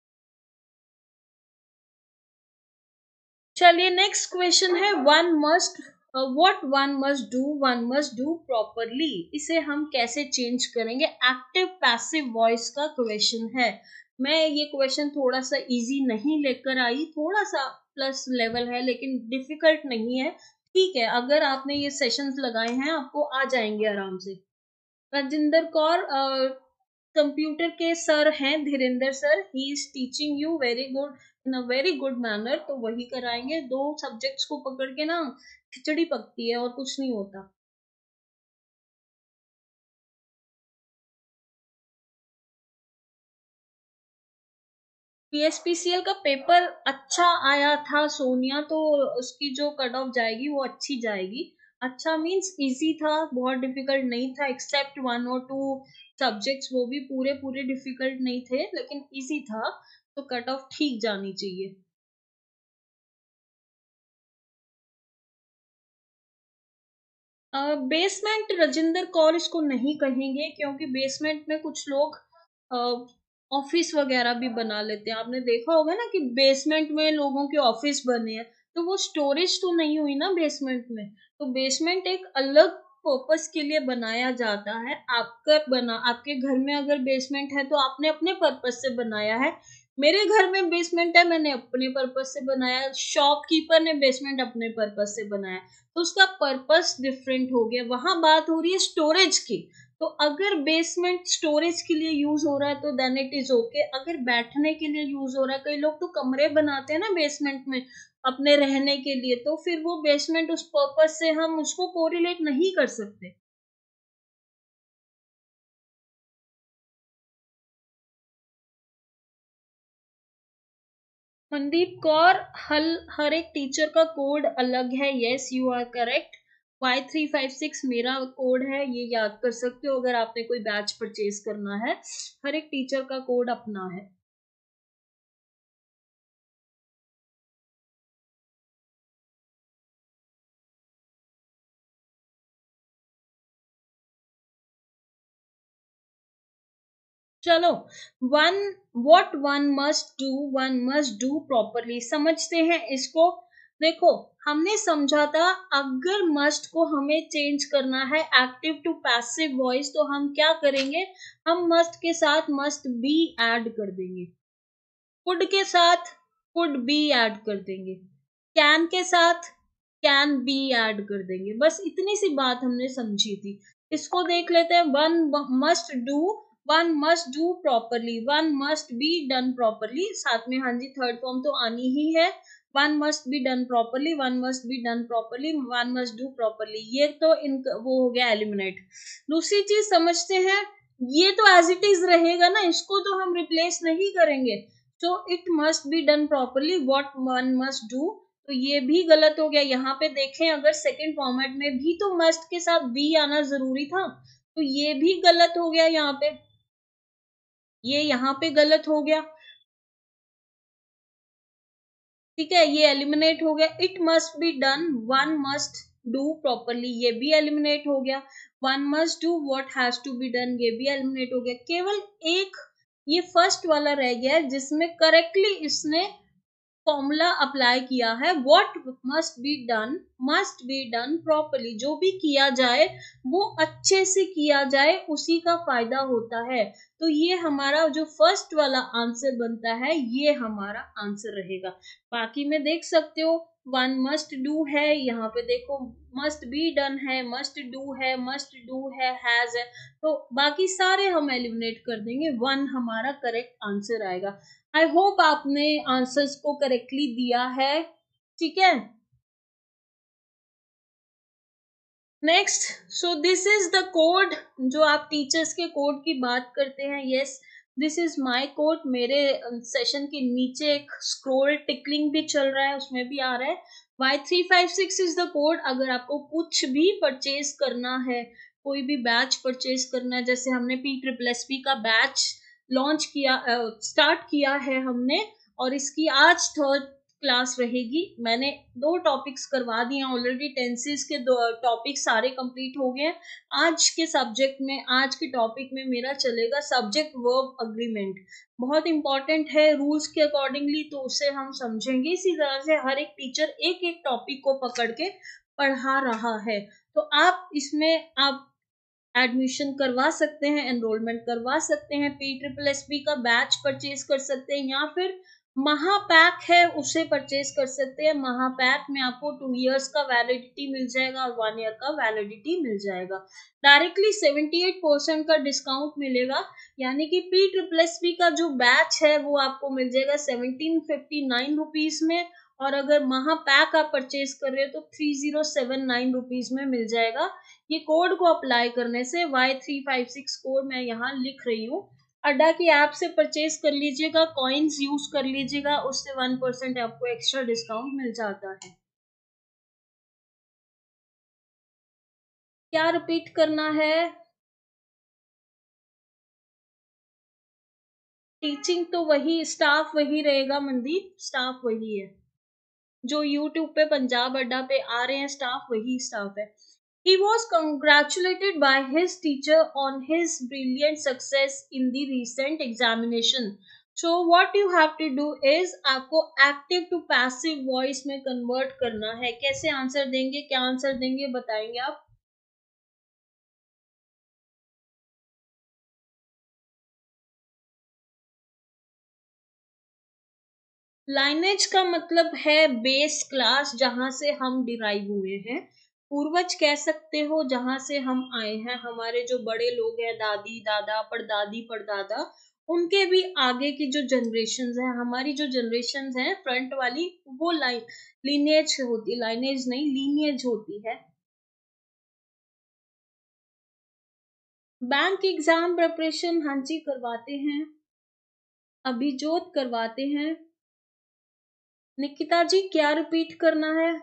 चलिए नेक्स्ट क्वेश्चन है, what one must do properly, इसे हम कैसे चेंज करेंगे, एक्टिव पैसिव वॉइस का क्वेश्चन है। मैं ये क्वेश्चन थोड़ा सा इजी नहीं लेकर आई, थोड़ा सा प्लस लेवल है लेकिन डिफिकल्ट नहीं है, ठीक है। अगर आपने ये सेशंस लगाए हैं आपको आ जाएंगे आराम से। राजिंदर कौर कंप्यूटर के सर हैं, Dhirendra sir, he is teaching you very good in a very good manner, तो वही कराएंगे। 2 सब्जेक्ट्स को पकड़ के ना खिचड़ी पकती है और कुछ नहीं होता। पीएसपीसीएल का पेपर अच्छा आया था सोनिया, तो उसकी जो कट ऑफ जाएगी वो अच्छी जाएगी। अच्छा मींस इजी था, बहुत डिफिकल्ट नहीं था, एक्सेप्ट 1 और 2 सब्जेक्ट्स, वो भी पूरे पूरे डिफिकल्ट नहीं थे लेकिन इजी था, तो कट ऑफ ठीक जानी चाहिए। बेसमेंट राजिंदर कौर इसको नहीं कहेंगे, क्योंकि बेसमेंट में कुछ लोग ऑफिस वगैरह भी बना लेते हैं। आपने देखा होगा ना कि बेसमेंट में लोगों के ऑफिस बने हैं, तो वो स्टोरेज तो नहीं हुई ना बेसमेंट में। तो बेसमेंट एक अलग पर्पस के लिए बनाया जाता है। आपके घर में अगर बेसमेंट है तो आपने अपने पर्पस से बनाया है। मेरे घर में बेसमेंट है, मैंने अपने पर्पस से बनाया, शॉपकीपर ने बेसमेंट अपने पर्पस से बनाया, तो उसका पर्पस डिफरेंट हो गया। वहां बात हो रही है स्टोरेज की, तो अगर बेसमेंट स्टोरेज के लिए यूज हो रहा है तो देन इट इज ओके। अगर बैठने के लिए यूज हो रहा है, कई लोग तो कमरे बनाते हैं ना बेसमेंट में अपने रहने के लिए, तो फिर वो बेसमेंट उस पर्पस से हम उसको कोरिलेट नहीं कर सकते। मनदीप कौर, हर एक टीचर का कोड अलग है, yes you are correct. Y356 मेरा कोड है, ये याद कर सकते हो अगर आपने कोई बैच परचेज करना है। हर एक टीचर का कोड अपना है। चलो, वन मस्ट डू प्रॉपरली समझते हैं इसको। देखो, हमने समझा था अगर मस्ट को हमें चेंज करना है एक्टिव टू पैसिव वॉइस, तो हम क्या करेंगे, हम मस्ट के साथ मस्ट बी ऐड कर देंगे, कुड के साथ कुड बी ऐड कर देंगे, कैन के साथ कैन बी ऐड कर देंगे। बस इतनी सी बात हमने समझी थी। इसको देख लेते हैं। One must do properly, one must be done properly, साथ में हाँ जी थर्ड फॉर्म तो आनी ही है। One must be done properly, one must be done properly, one must do properly, ये तो वो हो गया एलिमिनेट। दूसरी चीज समझते हैं, ये तो एज इट इज रहेगा ना, इसको तो हम रिप्लेस नहीं करेंगे। तो it must be done properly, what one must do, तो ये भी गलत हो गया। यहाँ पे देखें, अगर सेकंड फॉर्मेट में भी तो मस्ट के साथ बी आना जरूरी था, तो ये भी गलत हो गया। यहाँ पे ये यहाँ पे गलत हो गया, ठीक है, ये एलिमिनेट हो गया। It must be done, one must do properly, ये भी एलिमिनेट हो गया। One must do what has to be done, ये भी एलिमिनेट हो गया। केवल एक ये फर्स्ट वाला रह गया है जिसमें करेक्टली इसने फॉर्मूला अप्लाई किया है, what must be done properly. जो भी किया जाए वो अच्छे से किया जाए, उसी का फायदा होता है। तो ये हमारा जो फर्स्ट वाला आंसर बनता है, ये हमारा आंसर रहेगा। बाकी में देख सकते हो, वन मस्ट डू है, यहाँ पे देखो मस्ट बी डन है, मस्ट डू है, मस्ट डू है, हैज है, तो बाकी सारे हम एलिमिनेट कर देंगे, वन हमारा करेक्ट आंसर आएगा। आई होप आपने आंसर्स को करेक्टली दिया है, ठीक है। Next, so this is the code, जो आप टीचर्स के कोड की बात करते हैं, yes this is my code. मेरे सेशन के नीचे एक स्क्रॉल टिकलिंग भी चल रहा है, उसमें भी आ रहा है Y356 इज द कोड। अगर आपको कुछ भी परचेज करना है, कोई भी बैच परचेज करना है, जैसे हमने PSSP का बैच लॉन्च किया, स्टार्ट किया है हमने, और इसकी आज क्लास रहेगी। मैंने 2 टॉपिक्स करवा दिए ऑलरेडी, टेंसेस के 2 टॉपिक सारे कंप्लीट हो गए हैं। आज के सब्जेक्ट में, आज के टॉपिक में मेरा चलेगा सब्जेक्ट वर्ब अग्रीमेंट। बहुत इंपॉर्टेंट है रूल्स के अकॉर्डिंगली, तो उसे हम समझेंगे। इसी तरह से हर एक टीचर एक एक टॉपिक को पकड़ के पढ़ा रहा है, तो आप इसमें आप एडमिशन करवा सकते हैं, एनरोलमेंट करवा सकते हैं, PSSB का बैच परचेज कर सकते हैं, या फिर महापैक है उसे परचेज कर सकते हैं। महापैक में आपको 2 इयर्स का वैलिडिटी मिल जाएगा और 1 ईयर का वैलिडिटी मिल जाएगा। डायरेक्टली 78% का डिस्काउंट मिलेगा, यानी कि PSSB का जो बैच है वो आपको मिल जाएगा 1759 रुपीज में, और अगर महापैक आप परचेज कर रहे हो तो 3079 रुपीज में मिल जाएगा। ये कोड को अप्लाई करने से Y356 कोड मैं यहाँ लिख रही हूँ। अड्डा की ऐप से परचेज कर लीजिएगा, कॉइन्स यूज कर लीजिएगा, उससे 1% आपको एक्स्ट्रा डिस्काउंट मिल जाता है। क्या रिपीट करना है? टीचिंग तो वही, स्टाफ वही रहेगा मनदीप, स्टाफ वही है जो यूट्यूब पे पंजाब अड्डा पे आ रहे हैं, स्टाफ वही स्टाफ है। He was congratulated by his teacher on his brilliant success in the recent examination. So what you have to do is आपको active to passive voice में convert करना है। कैसे आंसर देंगे, क्या आंसर देंगे बताएंगे आप? लाइनेज का मतलब है बेस क्लास, जहां से हम डिराइव हुए हैं। पूर्वज कह सकते हो जहां से हम आए हैं, हमारे जो बड़े लोग हैं, दादी दादा परदादी परदादा, उनके भी आगे की जो जनरेशंस हैं, हमारी जो जनरेशंस हैं फ्रंट वाली, वो लीनिएज होती, लाइनेज नहीं लीनिएज होती है। बैंक एग्जाम प्रिपरेशन हाँ जी करवाते हैं, अभिजोत करवाते हैं। निकिता जी क्या रिपीट करना है?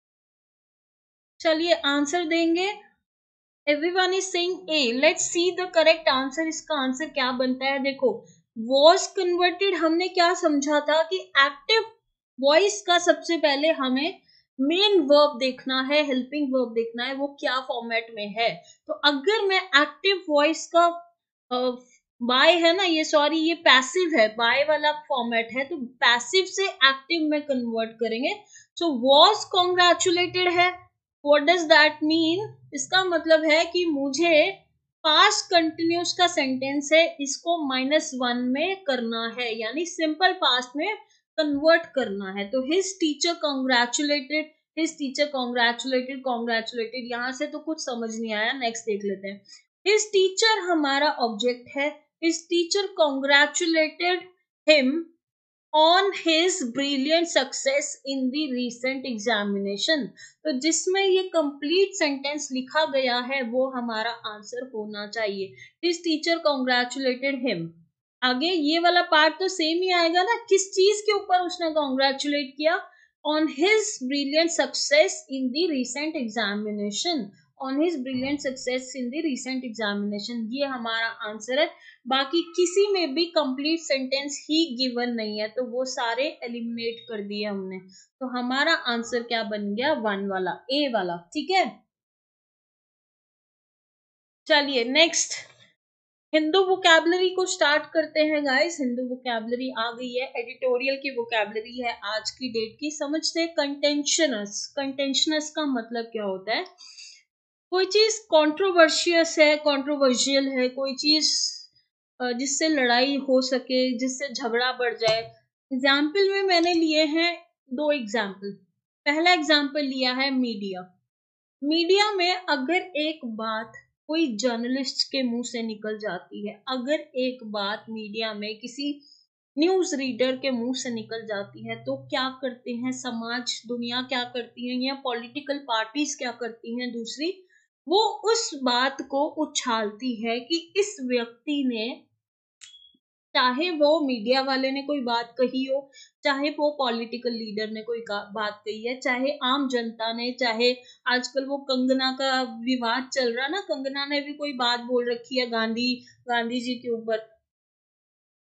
चलिए आंसर देंगे। Everyone is saying A, let's see the correct answer. इसका आंसर क्या बनता है? देखो, वॉज कन्वर्टेड हमने क्या समझा था कि एक्टिव वॉइस का सबसे पहले हमें मेन वर्ब देखना है, हेल्पिंग वर्ब देखना है, वो क्या फॉर्मेट में है। तो अगर मैं एक्टिव वॉइस का बाय है ना, ये सॉरी ये पैसिव है, बाय वाला फॉर्मेट है, तो पैसिव से एक्टिव में कन्वर्ट करेंगे। सो वॉज कॉन्ग्रेचुलेटेड है, व्हाट डज दैट मीन? इसका मतलब है कि मुझे पास्ट कंटिन्यूस का सेंटेंस है, इसको -1 में करना है, यानी सिंपल पास्ट में कन्वर्ट करना है। तो his teacher congratulated, his teacher congratulated, congratulated, यहां से तो कुछ समझ नहीं आया, नेक्स्ट देख लेते हैं। हिज टीचर हमारा ऑब्जेक्ट है, his teacher congratulated him on his brilliant success in the recent examination। तो जिसमें ये कंप्लीट सेंटेंस लिखा गया है वो हमारा आंसर होना चाहिए। his teacher congratulated him। आगे ये वाला पार्ट तो सेम ही आएगा ना, किस चीज के ऊपर उसने कॉन्ग्रेचुलेट किया? on his brilliant success in the recent examination, on his brilliant success in the recent examination, ये हमारा आंसर है। बाकी किसी में भी कंप्लीट सेंटेंस ही गिवन नहीं है, तो वो सारे एलिमिनेट कर दिए हमने। तो हमारा आंसर क्या बन गया? 1 वाला, ए वाला, ठीक है। चलिए नेक्स्ट हिंदू वोकैबुलरी को स्टार्ट करते हैं गाइस। हिंदू वोकैबुलरी आ गई है, एडिटोरियल की वोकैबुलरी है आज की डेट की। समझते हैं कंटेंशनस। कंटेंशनस का मतलब क्या होता है? कोई चीज कॉन्ट्रोवर्शियस है, कॉन्ट्रोवर्शियल है, कोई चीज जिससे लड़ाई हो सके, जिससे झगड़ा बढ़ जाए। एग्जाम्पल में मैंने लिए हैं 2 एग्जाम्पल। पहला एग्जाम्पल लिया है मीडिया। मीडिया में अगर एक बात कोई जर्नलिस्ट के मुंह से निकल जाती है, अगर एक बात मीडिया में किसी न्यूज रीडर के मुंह से निकल जाती है, तो क्या करते हैं समाज, दुनिया क्या करती है, या पॉलिटिकल पार्टीज क्या करती हैं दूसरी, वो उस बात को उछालती है कि इस व्यक्ति ने, चाहे वो मीडिया वाले ने कोई बात कही हो, चाहे वो पॉलिटिकल लीडर ने कोई बात कही है, चाहे आम जनता ने, चाहे आजकल वो कंगना का विवाद चल रहा ना, कंगना ने भी कोई बात बोल रखी है गांधी जी के ऊपर,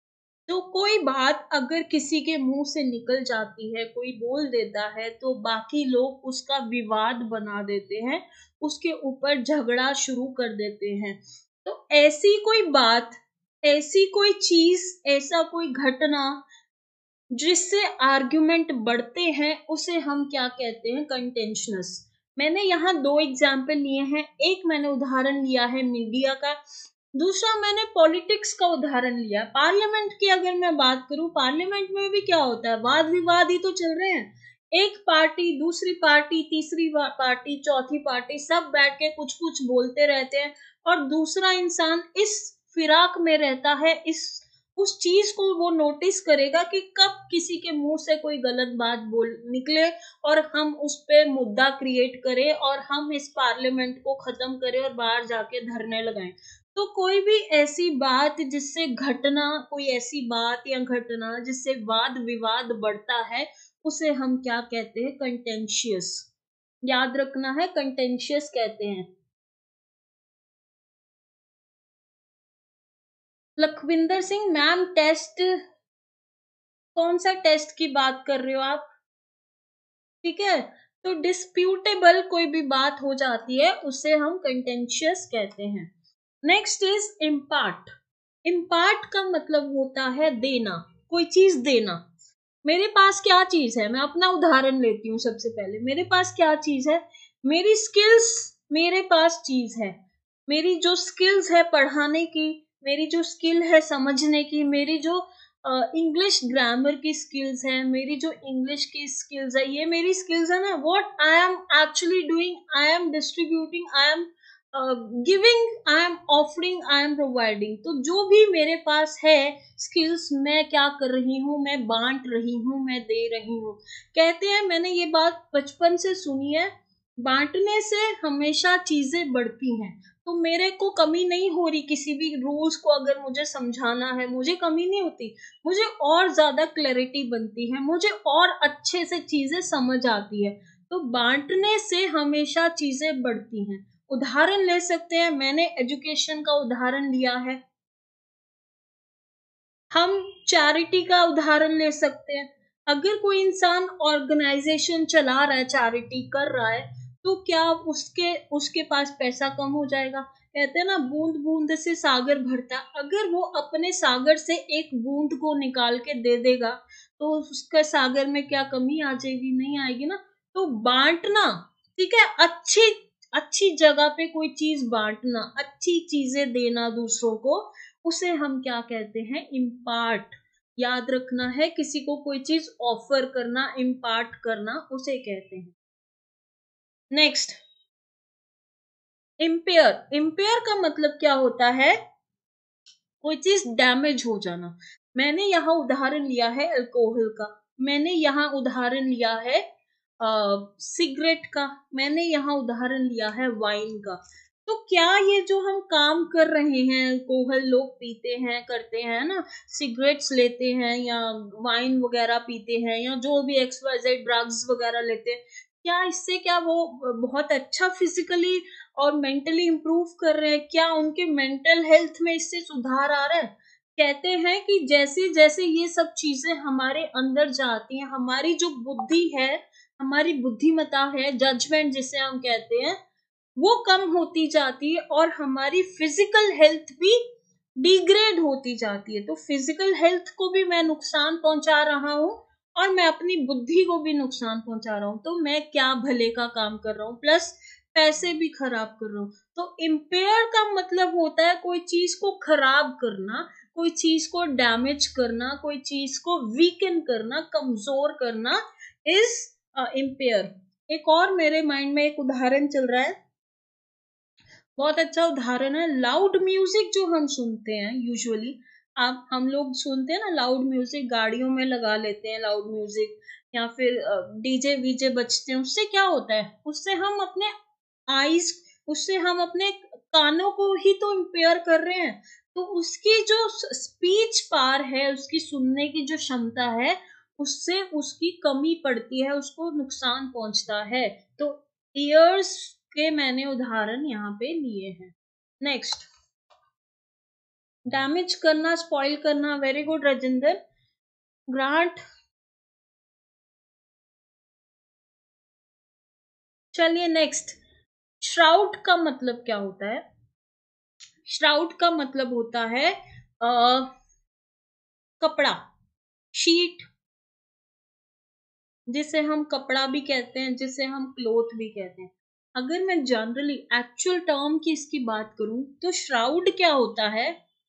तो कोई बात अगर किसी के मुंह से निकल जाती है, कोई बोल देता है, तो बाकी लोग उसका विवाद बना देते हैं, उसके ऊपर झगड़ा शुरू कर देते हैं। तो ऐसी कोई बात, ऐसी कोई चीज, ऐसा कोई घटना जिससे आर्ग्यूमेंट बढ़ते हैं, उसे हम क्या कहते हैं? कंटेंशनस। मैंने यहाँ दो एग्जाम्पल लिए हैं। एक मैंने उदाहरण लिया है मीडिया का, दूसरा मैंने पॉलिटिक्स का उदाहरण लिया। पार्लियामेंट की अगर मैं बात करूं, पार्लियामेंट में भी क्या होता है? वाद विवाद ही तो चल रहे हैं। एक पार्टी, दूसरी पार्टी, तीसरी पार्टी, चौथी पार्टी, सब बैठ के कुछ कुछ बोलते रहते हैं, और दूसरा इंसान इस फिराक में रहता है, इस उस चीज को वो नोटिस करेगा कि कब किसी के मुंह से कोई गलत बात बोल निकले और हम उस पे मुद्दा क्रिएट करें और हम इस पार्लियामेंट को खत्म करें और बाहर जाके धरने लगाएं। तो कोई भी ऐसी बात जिससे घटना, कोई ऐसी बात या घटना जिससे वाद विवाद बढ़ता है, उसे हम क्या कहते हैं? कंटेंशियस। याद रखना है, कंटेंशियस कहते हैं। लखविंदर सिंह मैम, टेस्ट कौन सा टेस्ट की बात कर रहे हो आप? ठीक है, तो डिस्प्यूटेबल कोई भी बात हो जाती है, उसे हम कंटेंशियस कहते हैं। Next is impart. इम्पार्ट का मतलब होता है देना, कोई चीज देना। मेरे पास क्या चीज है? मैं अपना उदाहरण लेती हूँ। सबसे पहले मेरे पास क्या चीज है? मेरी स्किल्स मेरे पास चीज है। मेरी जो स्किल्स है पढ़ाने की, मेरी जो स्किल है समझने की, मेरी जो इंग्लिश ग्रामर की स्किल्स है, मेरी जो इंग्लिश की स्किल्स है, ये मेरी स्किल्स है ना। What I am actually doing, I am distributing, I am giving, I am offering, I am providing. तो जो भी मेरे पास है स्किल्स, मैं क्या कर रही हूँ? मैं बांट रही हूँ, मैं दे रही हूँ। कहते हैं, मैंने ये बात बचपन से सुनी है, बांटने से हमेशा चीजें बढ़ती हैं। तो मेरे को कमी नहीं हो रही किसी भी रूल्स को अगर मुझे समझाना है, मुझे कमी नहीं होती, मुझे और ज्यादा क्लैरिटी बनती है, मुझे और अच्छे से चीजें समझ आती है। तो बांटने से हमेशा चीजें बढ़ती हैं। उदाहरण ले सकते हैं, मैंने एजुकेशन का उदाहरण लिया है, हम चैरिटी का उदाहरण ले सकते हैं। अगर कोई इंसान ऑर्गेनाइजेशन चला रहा है, चैरिटी कर रहा है, तो क्या उसके उसके पास पैसा कम हो जाएगा? कहते हैं ना, बूंद बूंद से सागर भरता। अगर वो अपने सागर से एक बूंद को निकाल के दे देगा, तो उसके सागर में क्या कमी आ जाएगी? नहीं आएगी ना। तो बांटना, ठीक है, अच्छी अच्छी जगह पे कोई चीज बांटना, अच्छी चीजें देना दूसरों को, उसे हम क्या कहते हैं? इम्पार्ट। याद रखना है, किसी को कोई चीज ऑफर करना, इम्पार्ट करना, उसे कहते हैं। Next, empire. इम्पेयर का मतलब क्या होता है? कोई चीज डैमेज हो जाना। मैंने यहाँ उदाहरण लिया है अल्कोहल का, मैंने यहाँ उदाहरण लिया है सिगरेट का, मैंने यहाँ उदाहरण लिया है वाइन का। तो क्या ये जो हम काम कर रहे हैं, अल्कोहल लोग पीते हैं, करते हैं ना, सिगरेट्स लेते हैं या वाइन वगैरह पीते हैं या जो भी XYZ ड्रग्स वगैरह लेते हैं, क्या इससे क्या वो बहुत अच्छा फिजिकली और मेंटली इंप्रूव कर रहे हैं? क्या उनके मेंटल हेल्थ में इससे सुधार आ रहा है? कहते हैं कि जैसे जैसे ये सब चीजें हमारे अंदर जाती हैं, हमारी जो बुद्धि है, हमारी बुद्धिमत्ता है, जजमेंट जिसे हम कहते हैं, वो कम होती जाती है और हमारी फिजिकल हेल्थ भी डिग्रेड होती जाती है। तो फिजिकल हेल्थ को भी मैं नुकसान पहुंचा रहा हूँ और मैं अपनी बुद्धि को भी नुकसान पहुंचा रहा हूँ। तो मैं क्या भले का काम कर रहा हूँ, प्लस पैसे भी खराब कर रहा हूँ। तो इम्पेयर का मतलब होता है कोई चीज को खराब करना, कोई चीज को डैमेज करना, कोई चीज को वीकन करना, कमजोर करना, इज इम्पेयर। एक और मेरे माइंड में एक उदाहरण चल रहा है, बहुत अच्छा उदाहरण है। लाउड म्यूजिक जो हम सुनते हैं यूजुअली, आप हम लोग सुनते हैं ना लाउड म्यूजिक, गाड़ियों में लगा लेते हैं लाउड म्यूजिक, या फिर डीजे वीजे बजते हैं। उससे क्या होता है? उससे हम अपने आईज, उससे हम अपने कानों को ही तो इम्पेयर कर रहे हैं। तो उसकी जो स्पीच पावर है, उसकी सुनने की जो क्षमता है, उससे उसकी कमी पड़ती है, उसको नुकसान पहुंचता है। तो ईयर्स के मैंने उदाहरण यहाँ पे लिए हैं। नेक्स्ट, डैमेज करना, स्पॉइल करना। Very good Rajendra. ग्रांट। चलिए नेक्स्ट, श्राउड का मतलब क्या होता है? श्राउड का मतलब होता है कपड़ा, शीट, जिसे हम कपड़ा भी कहते हैं, जिसे हम क्लोथ भी कहते हैं। अगर मैं जनरली एक्चुअल टर्म की इसकी बात करूं तो श्राउड क्या होता है?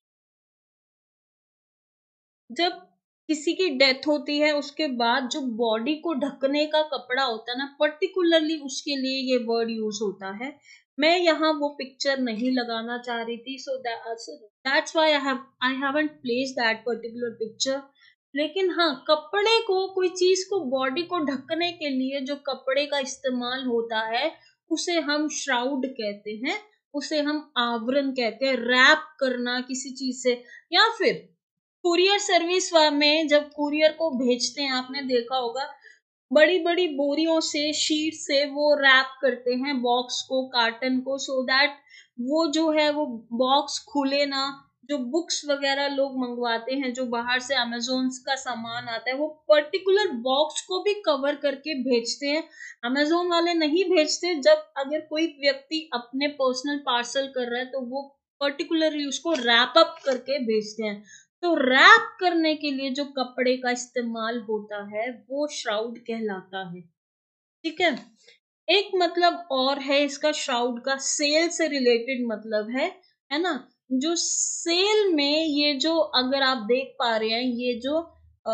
जब किसी की डेथ होती है उसके बाद जो बॉडी को ढकने का कपड़ा होता है ना, पर्टिकुलरली उसके लिए ये वर्ड यूज होता है। मैं यहाँ वो पिक्चर नहीं लगाना चाह रही थी, so that's why I haven't placed that particular picture. लेकिन हाँ, कपड़े को, कोई चीज को, बॉडी को ढकने के लिए जो कपड़े का इस्तेमाल होता है उसे हम श्राउड कहते हैं, उसे हम आवरण कहते हैं। रैप करना किसी चीज से, या फिर कुरियर सर्विस में जब कुरियर को भेजते हैं, आपने देखा होगा बड़ी बड़ी बोरियों से, शीट से वो रैप करते हैं बॉक्स को, कार्टन को, सो दैट वो जो है वो बॉक्स खुले ना। जो बुक्स वगैरह लोग मंगवाते हैं, जो बाहर से अमेज़न का सामान आता है, वो पर्टिकुलर बॉक्स को भी कवर करके भेजते हैं। अमेज़न वाले नहीं भेजते। जब अगर कोई व्यक्ति अपने पर्सनल पार्सल कर रहा है तो वो पर्टिकुलरली उसको रैप अप करके भेजते हैं। तो रैप करने के लिए जो कपड़े का इस्तेमाल होता है वो श्राउड कहलाता है। ठीक है। एक मतलब और है इसका श्राउड का, सेल से रिलेटेड मतलब है ना। जो सेल में ये जो, अगर आप देख पा रहे हैं, ये जो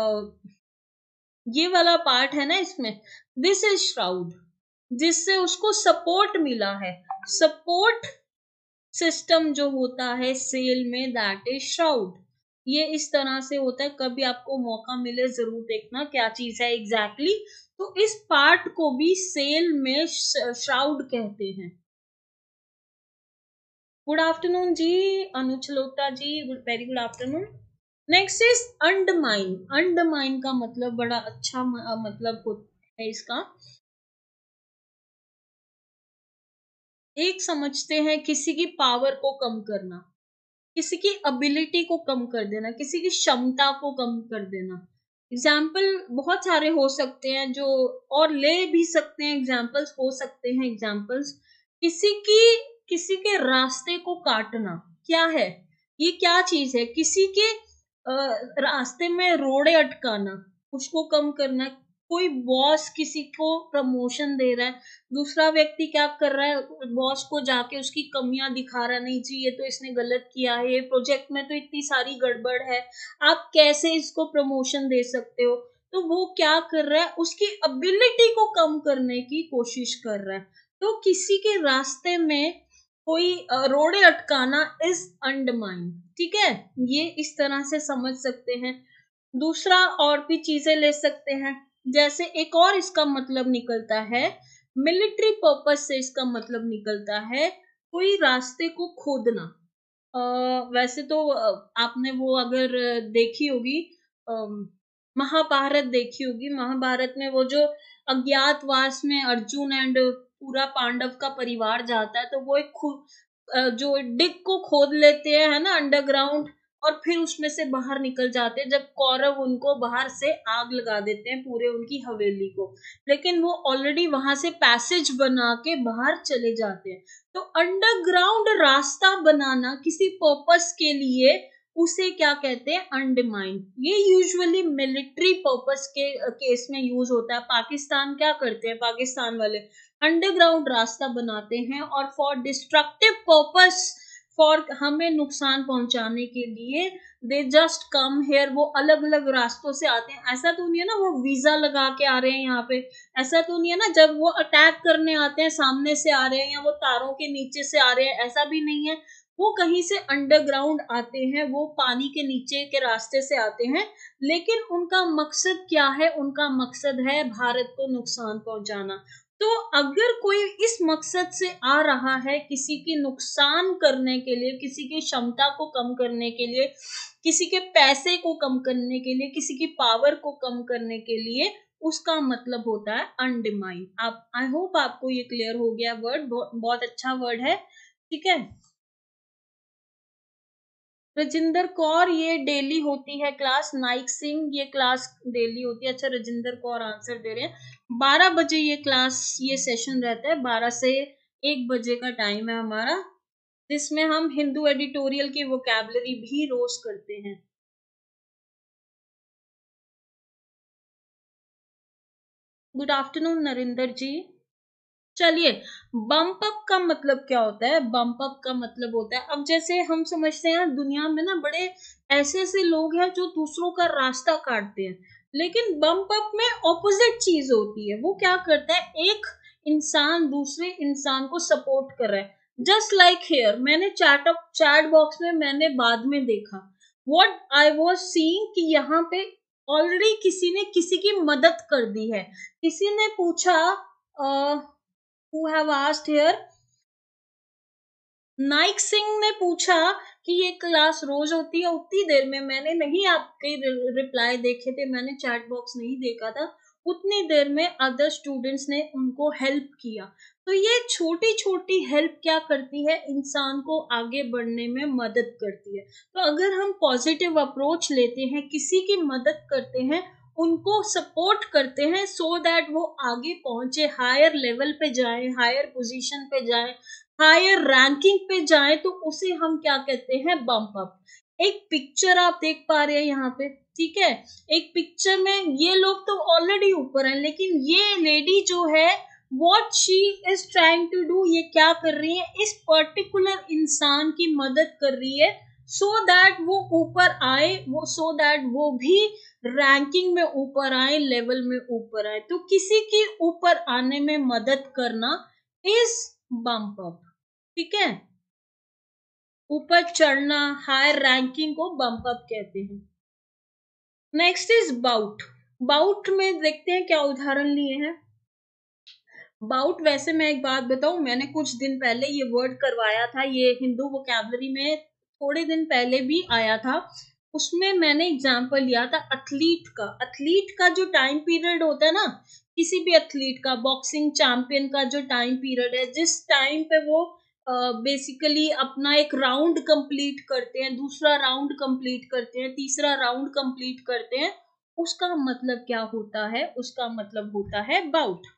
ये वाला पार्ट है ना इसमें, दिस इज श्राउड, जिससे उसको सपोर्ट मिला है। सपोर्ट सिस्टम जो होता है सेल में, दैट इज श्राउड। ये इस तरह से होता है। कभी आपको मौका मिले जरूर देखना क्या चीज है एग्जैक्टली। तो इस पार्ट को भी सेल में श्राउड कहते हैं। Good afternoon ji Anuj Lota ji, very good afternoon. Next is undermine. Undermine का मतलब बड़ा अच्छा मतलब है इसका। एक समझते हैं किसी की पावर को कम करना, किसी की एबिलिटी को कम कर देना, किसी की क्षमता को कम कर देना। एग्जाम्पल बहुत सारे हो सकते हैं, जो और ले भी सकते हैं, एग्जाम्पल्स हो सकते हैं। एग्जाम्पल्स, किसी के रास्ते को काटना क्या है? ये क्या चीज है? किसी के रास्ते में रोड़े अटकाना, उसको कम करना। कोई बॉस किसी को प्रमोशन दे रहा है, दूसरा व्यक्ति क्या कर रहा है, बॉस को जाके उसकी कमियां दिखा रहा, नहीं जी ये तो इसने गलत किया है, ये प्रोजेक्ट में तो इतनी सारी गड़बड़ है, आप कैसे इसको प्रमोशन दे सकते हो। तो वो क्या कर रहा है, उसकी एबिलिटी को कम करने की कोशिश कर रहा है। तो किसी के रास्ते में कोई रोड़े अटकाना इज अंडरमाइन। ठीक है, ये इस तरह से समझ सकते हैं। दूसरा और भी चीजें ले सकते हैं, जैसे एक और इसका मतलब निकलता है, मिलिट्री पर्पस से इसका मतलब निकलता है कोई रास्ते को खोदना। वैसे तो आपने वो अगर देखी होगी, महाभारत देखी होगी, महाभारत में वो जो अज्ञातवास में अर्जुन एंड पूरा पांडव का परिवार जाता है, तो वो एक जो डिग को खोद लेते हैं, है ना, अंडरग्राउंड, और फिर उसमें से बाहर निकल जाते हैं। जब कौरव उनको बाहर से आग लगा देते हैं पूरे उनकी हवेली को, लेकिन वो ऑलरेडी वहां से पैसेज बना के बाहर चले जाते हैं। तो अंडरग्राउंड रास्ता बनाना किसी पर्पस के लिए, उसे क्या कहते हैं, अंडरमाइन। ये यूजुअली मिलिट्री पर्पस के केस में यूज होता है। पाकिस्तान क्या करते हैं, पाकिस्तान वाले अंडरग्राउंड रास्ता बनाते हैं और फॉर डिस्ट्रक्टिव पर्पस, फॉर हमें नुकसान पहुंचाने के लिए, दे जस्ट कम हेयर। वो अलग अलग रास्तों से आते हैं। ऐसा तो नहीं है ना वो वीजा लगा के आ रहे हैं यहाँ पे, ऐसा तो नहीं है ना जब वो अटैक करने आते हैं सामने से आ रहे हैं या वो तारों के नीचे से आ रहे हैं, ऐसा भी नहीं है। वो कहीं से अंडरग्राउंड आते हैं, वो पानी के नीचे के रास्ते से आते हैं। लेकिन उनका मकसद क्या है? उनका मकसद है भारत को नुकसान पहुंचाना। तो अगर कोई इस मकसद से आ रहा है, किसी की नुकसान करने के लिए, किसी की क्षमता को कम करने के लिए, किसी के पैसे को कम करने के लिए, किसी की पावर को कम करने के लिए, उसका मतलब होता है अंडरमाइन। आप, आई होप आपको ये क्लियर हो गया। वर्ड बहुत अच्छा वर्ड है। ठीक है, रजिंदर कौर, ये डेली होती है क्लास। नाइक सिंह, ये क्लास डेली होती है। अच्छा, रजिंदर कौर आंसर दे रहे हैं। 12 बजे ये क्लास, ये सेशन रहता है। 12 से 1 बजे का टाइम है हमारा, जिसमें हम हिंदू एडिटोरियल की वोकैबुलरी भी रोज करते हैं। Good afternoon Narendra ji. चलिए, बम्प अप का मतलब क्या होता है? बम्प अप का मतलब होता है, अब जैसे हम समझते हैं दुनिया में ना बड़े ऐसे ऐसे लोग हैं जो दूसरों का रास्ता काटते हैं, लेकिन बम्प अप में ऑपोजिट चीज होती है। वो क्या करता है, एक इंसान दूसरे इंसान को सपोर्ट कर रहा है। जस्ट लाइक हियर, मैंने चैट बॉक्स में मैंने बाद में देखा, व्हाट आई वाज सीइंग कि यहाँ पे ऑलरेडी किसी ने किसी की मदद कर दी है। किसी ने पूछा, who have asked here, Naik Singh ने पूछा कि ये क्लास रोज होती है उतनी देर में। मैंने नहीं आपके रिप्लाई देखे थे, मैंने चैट बॉक्स नहीं देखा था। उतनी देर में अदर स्टूडेंट्स ने उनको हेल्प किया। तो ये छोटी छोटी हेल्प क्या करती है, इंसान को आगे बढ़ने में मदद करती है। तो अगर हम पॉजिटिव अप्रोच लेते हैं, किसी की मदद करते हैं, उनको सपोर्ट करते हैं, सो दैट वो आगे पहुंचे, हायर लेवल पे जाए, हायर पोजीशन पे जाए, हायर रैंकिंग पे जाए, तो उसे हम क्या कहते हैं, बम्प अप। एक पिक्चर आप देख पा रहे हैं यहाँ पे, ठीक है। एक पिक्चर में ये लोग तो ऑलरेडी ऊपर हैं, लेकिन ये लेडी जो है, what she is trying to do, ये क्या कर रही है, इस पर्टिकुलर इंसान की मदद कर रही है, so that वो ऊपर आए, वो so that वो भी रैंकिंग में ऊपर आए, लेवल में ऊपर आए। तो किसी की ऊपर आने में मदद करना इज बम्प अप, ठीक है। ऊपर चढ़ना, हायर रैंकिंग को बम्प अप कहते हैं। Next is bought. बाउट में देखते हैं क्या उदाहरण लिए हैं। बाउट, वैसे मैं एक बात बताऊं, मैंने कुछ दिन पहले ये वर्ड करवाया था, ये हिंदू वोकैबुलरी में थोड़े दिन पहले भी आया था। उसमें मैंने एग्जाम्पल लिया था एथलीट का। एथलीट का जो टाइम पीरियड होता है ना, किसी भी एथलीट का, बॉक्सिंग चैंपियन का जो टाइम पीरियड है, जिस टाइम पे वो बेसिकली अपना एक राउंड कंप्लीट करते हैं, दूसरा राउंड कंप्लीट करते हैं, तीसरा राउंड कंप्लीट करते हैं, उसका मतलब क्या होता है, उसका मतलब होता है बाउट,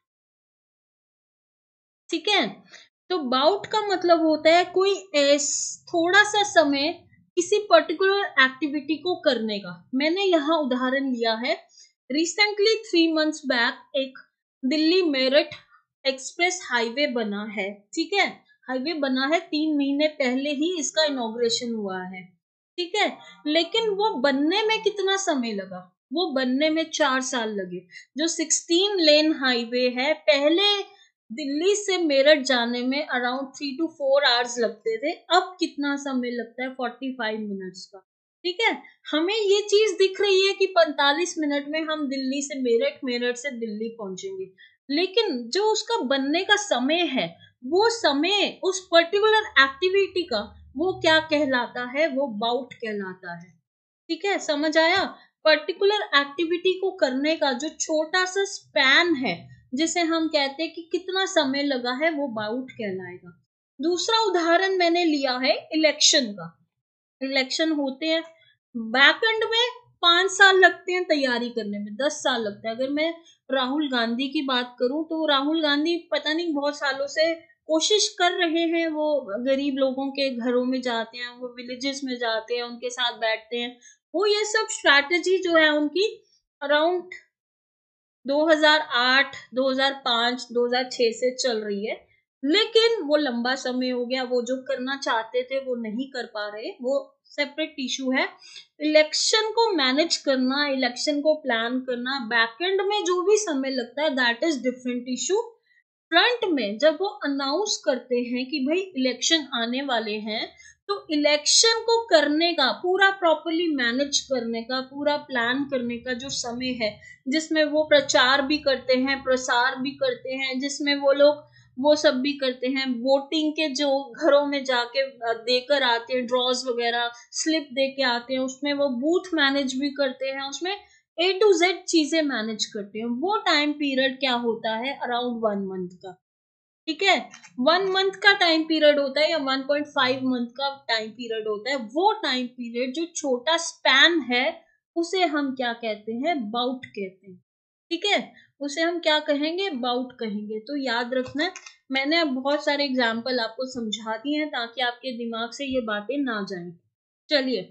ठीक है। तो बाउट का मतलब होता है कोई थोड़ा सा समय किसी पर्टिकुलर एक्टिविटी को करने का। मैंने यहाँ उदाहरण लिया है, रिसेंटली 3 months बैक एक दिल्ली मेरठ एक्सप्रेस हाईवे बना है, ठीक है। हाईवे बना है, 3 महीने पहले ही इसका इनॉग्रेशन हुआ है, ठीक है। लेकिन वो बनने में कितना समय लगा, वो बनने में 4 साल लगे। जो 16 लेन हाईवे है, पहले दिल्ली से मेरठ जाने में अराउंड 3 to 4 आवर्स लगते थे, अब कितना समय लगता है, 45 मिनट्स का, ठीक है। हमें ये चीज दिख रही है कि 45 मिनट में हम दिल्ली से मेरठ, मेरठ से दिल्ली पहुंचेंगे, लेकिन जो उसका बनने का समय है, वो समय उस पर्टिकुलर एक्टिविटी का, वो क्या कहलाता है, वो बाउट कहलाता है, ठीक है। समझ आया? पर्टिकुलर एक्टिविटी को करने का जो छोटा सा स्पैन है, जिसे हम कहते हैं कि कितना समय लगा है, वो बाउट कहलाएगा। दूसरा उदाहरण मैंने लिया है इलेक्शन का। इलेक्शन होते हैं, बैकएंड में 5 साल लगते हैं तैयारी करने में, 10 साल लगता है। अगर मैं राहुल गांधी की बात करूं, तो राहुल गांधी पता नहीं बहुत सालों से कोशिश कर रहे हैं, वो गरीब लोगों के घरों में जाते हैं, वो विलेजेस में जाते हैं, उनके साथ बैठते हैं। वो ये सब स्ट्रैटेजी जो है उनकी अराउंड 2008, 2005, 2006 से चल रही है, लेकिन वो लंबा समय हो गया। वो जो करना चाहते थे वो नहीं कर पा रहे, वो सेपरेट इशू है। इलेक्शन को मैनेज करना, इलेक्शन को प्लान करना, बैकएंड में जो भी समय लगता है, that is different issue. Front में जब वो अनाउंस करते हैं कि भाई इलेक्शन आने वाले हैं, तो इलेक्शन को करने का, पूरा प्रॉपर्ली मैनेज करने का, पूरा प्लान करने का जो समय है, जिसमें वो प्रचार भी करते हैं, प्रसार भी करते हैं, जिसमें वो लोग वो सब भी करते हैं, वोटिंग के जो घरों में जाके देकर आते हैं, ड्रॉज वगैरह स्लिप दे के आते हैं, उसमें वो बूथ मैनेज भी करते हैं, उसमें A to Z चीजें मैनेज करते हैं। वो टाइम पीरियड क्या होता है, अराउंड 1 month का, ठीक है, 1 मंथ का टाइम पीरियड होता है या 1.5 मंथ का टाइम पीरियड होता है। वो टाइम पीरियड जो छोटा स्पैन है उसे हम क्या कहते हैं, बाउट कहते हैं। ठीक है, उसे हम क्या कहेंगे, बाउट कहेंगे। तो याद रखना, मैंने अब बहुत सारे एग्जाम्पल आपको समझा दिए हैं ताकि आपके दिमाग से ये बातें ना जाएं। चलिए,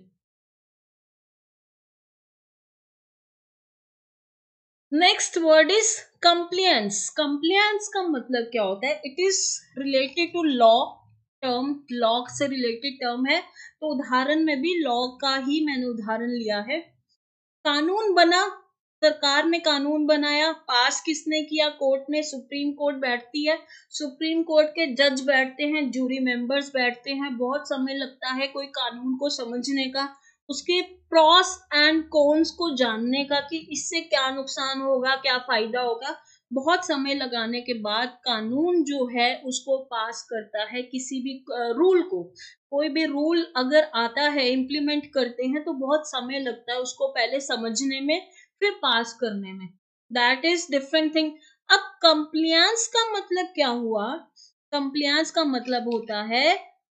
next word is compliance. Compliance का मतलब क्या होता है, it is related to law term, law से रिलेटेड टर्म है। तो उदाहरण में भी लॉ का ही मैंने उदाहरण लिया है। कानून बना, सरकार ने कानून बनाया, पास किसने किया, कोर्ट ने, सुप्रीम कोर्ट बैठती है, सुप्रीम कोर्ट के जज बैठते हैं, जूरी मेंबर्स बैठते हैं। बहुत समय लगता है कोई कानून को समझने का, उसके प्रॉस एंड कॉन्स को जानने का कि इससे क्या नुकसान होगा, क्या फायदा होगा। बहुत समय लगाने के बाद कानून जो है उसको पास करता है। किसी भी रूल को, कोई भी रूल अगर आता है, इम्प्लीमेंट करते हैं तो बहुत समय लगता है उसको पहले समझने में, फिर पास करने में। That is different thing. अब कंप्लायंस का मतलब क्या हुआ, कंप्लायंस का मतलब होता है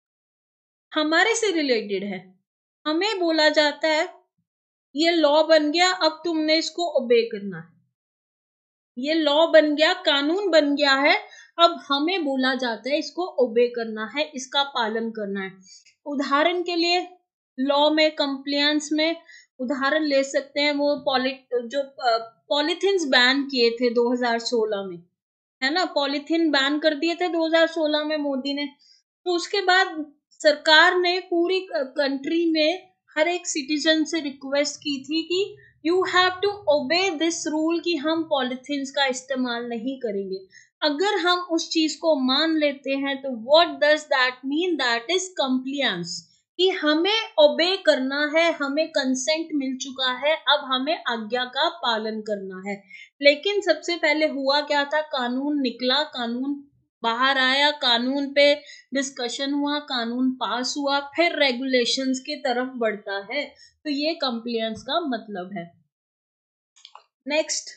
हमारे से रिलेटेड है। हमें बोला जाता है ये लॉ बन गया, अब तुमने इसको ओबे करना है। ये लॉ बन गया, कानून बन गया है, अब हमें बोला जाता है इसको ओबे करना है, इसका पालन करना है। उदाहरण के लिए लॉ में, कंप्लायंस में उदाहरण ले सकते हैं वो पॉलिथीन्स बैन किए थे 2016 में, है ना। पॉलिथीन बैन कर दिए थे 2016 में मोदी ने। तो उसके बाद सरकार ने पूरी कंट्री में हर एक सिटीजन से रिक्वेस्ट की थी कि you have to obey this rule, कि हम पॉलिथीन्स का इस्तेमाल नहीं करेंगे। अगर हम उस चीज को मान लेते हैं तो what does that mean, that is compliance, कि हमें ओबे करना है, हमें कंसेंट मिल चुका है, अब हमें आज्ञा का पालन करना है। लेकिन सबसे पहले हुआ क्या था, कानून निकला, कानून बाहर आया, कानून पे डिस्कशन हुआ, कानून पास हुआ, फिर रेगुलेशंस की तरफ बढ़ता है। तो ये कंप्लायंस का मतलब है। Next,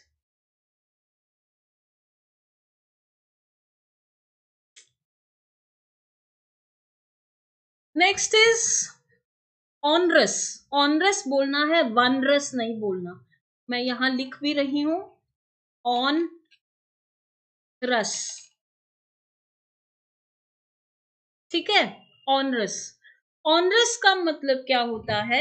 next is onerous. Onerous बोलना है, वनरस नहीं बोलना। मैं यहां लिख भी रही हूं, ऑन रस। ठीक है, ऑनरस। ऑनरस का मतलब क्या होता है,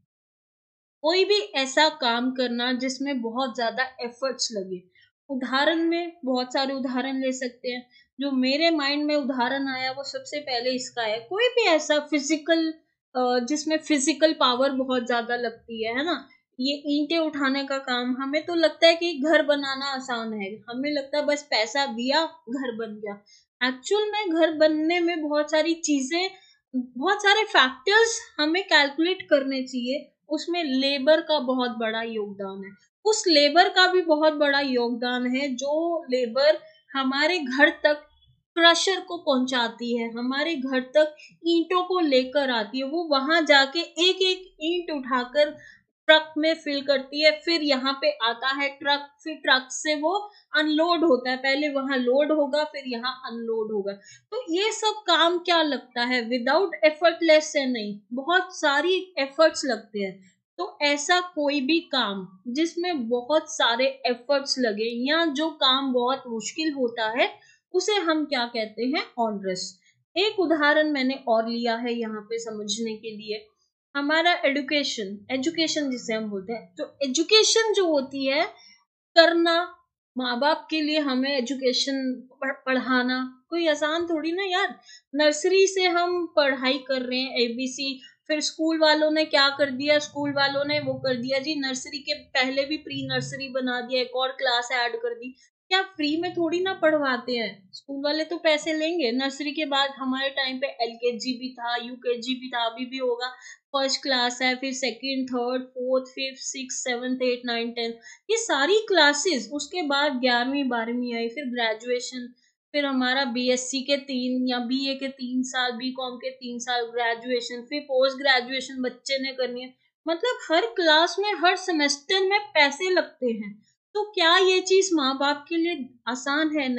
कोई भी ऐसा काम करना जिसमें बहुत ज्यादा एफर्ट्स लगे। उदाहरण में बहुत सारे उदाहरण ले सकते हैं। जो मेरे माइंड में उदाहरण आया वो सबसे पहले इसका है, कोई भी ऐसा फिजिकल, जिसमें फिजिकल पावर बहुत ज्यादा लगती है ना। ये ईंटें उठाने का काम, हमें तो लगता है कि घर बनाना आसान है, हमें लगता है बस पैसा दिया घर बन गया। एक्चुअल में घर बनने में बहुत सारी चीजें, बहुत सारे फैक्टर्स हमें कैलकुलेट करने चाहिए। उसमें लेबर का बहुत बड़ा योगदान है, उस लेबर का भी बहुत बड़ा योगदान है जो लेबर हमारे घर तक क्रशर को पहुंचाती है, हमारे घर तक ईंटों को लेकर आती है। वो वहां जाके एक एक ईंट उठाकर ट्रक में फिल करती है, फिर यहाँ पे आता है ट्रक, फिर ट्रक से वो अनलोड होता है। पहले वहां लोड होगा, फिर यहाँ अनलोड होगा। तो ये सब काम क्या लगता है, विदाउट एफर्टलेस से नहीं, बहुत सारी एफर्ट्स लगते हैं। तो ऐसा कोई भी काम जिसमें बहुत सारे एफर्ट्स लगे या जो काम बहुत मुश्किल होता है उसे हम क्या कहते हैं, ऑनरस। एक उदाहरण मैंने और लिया है यहाँ पे समझने के लिए, हमारा एजुकेशन, एजुकेशन जिसे हम बोलते हैं। तो एजुकेशन जो होती है करना, माँ बाप के लिए हमें एजुकेशन पढ़ाना कोई आसान थोड़ी ना यार। नर्सरी से हम पढ़ाई कर रहे हैं एबीसी, फिर स्कूल वालों ने क्या कर दिया, स्कूल वालों ने वो कर दिया जी, नर्सरी के पहले भी प्री नर्सरी बना दिया, एक और क्लास ऐड कर दी। क्या फ्री में थोड़ी ना पढ़वाते हैं, स्कूल वाले तो पैसे लेंगे। नर्सरी के बाद हमारे टाइम पे एलकेजी भी था, यूकेजी भी था, अभी भी होगा। फर्स्ट क्लास है, फिर second, third, fourth, fifth, six, seventh, eight, nine, tenth, ये सारी क्लासेस। उसके बाद 11वीं 12वीं आई, फिर ग्रेजुएशन, फिर हमारा बीएससी के 3 या बीए के 3 साल, बीकॉम के 3 साल ग्रेजुएशन, फिर पोस्ट ग्रेजुएशन बच्चे ने करनी है। मतलब हर क्लास में, हर सेमेस्टर में पैसे लगते हैं। तो क्या ये चीज माँ बाप के लिए आसान है? नहीं।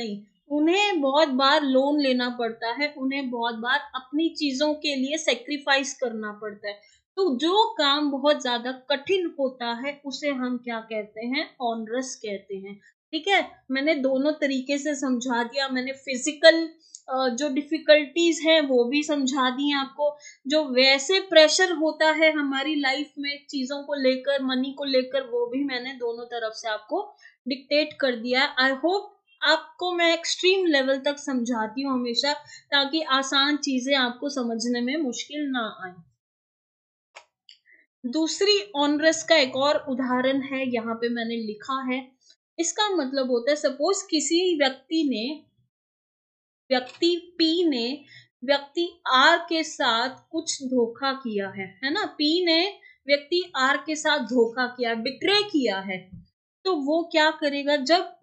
उन्हें बहुत बार लोन लेना पड़ता है, उन्हें बहुत बार अपनी चीजों के लिए सेक्रीफाइस करना पड़ता है। तो जो काम बहुत ज्यादा कठिन होता है उसे हम क्या कहते हैं, ऑनरस कहते हैं। ठीक है, मैंने दोनों तरीके से समझा दिया। मैंने फिजिकल जो डिफिकल्टीज हैं वो भी समझा दी हैं आपको। जो वैसे प्रेशर होता है हमारी लाइफ में चीजों को लेकर, मनी को लेकर, वो भी मैंने दोनों तरफ से आपको डिक्टेट कर दिया है। आई होप आपको मैं एक्सट्रीम लेवल तक समझाती हूँ हमेशा, ताकि आसान चीजें आपको समझने में मुश्किल ना आए। दूसरी ऑनरस का एक और उदाहरण है, यहाँ पे मैंने लिखा है। इसका मतलब होता है, सपोज किसी व्यक्ति P ने व्यक्ति R के साथ कुछ धोखा किया है ना। P ने व्यक्ति R के साथ धोखा किया, बिट्रे किया है। तो वो क्या करेगा,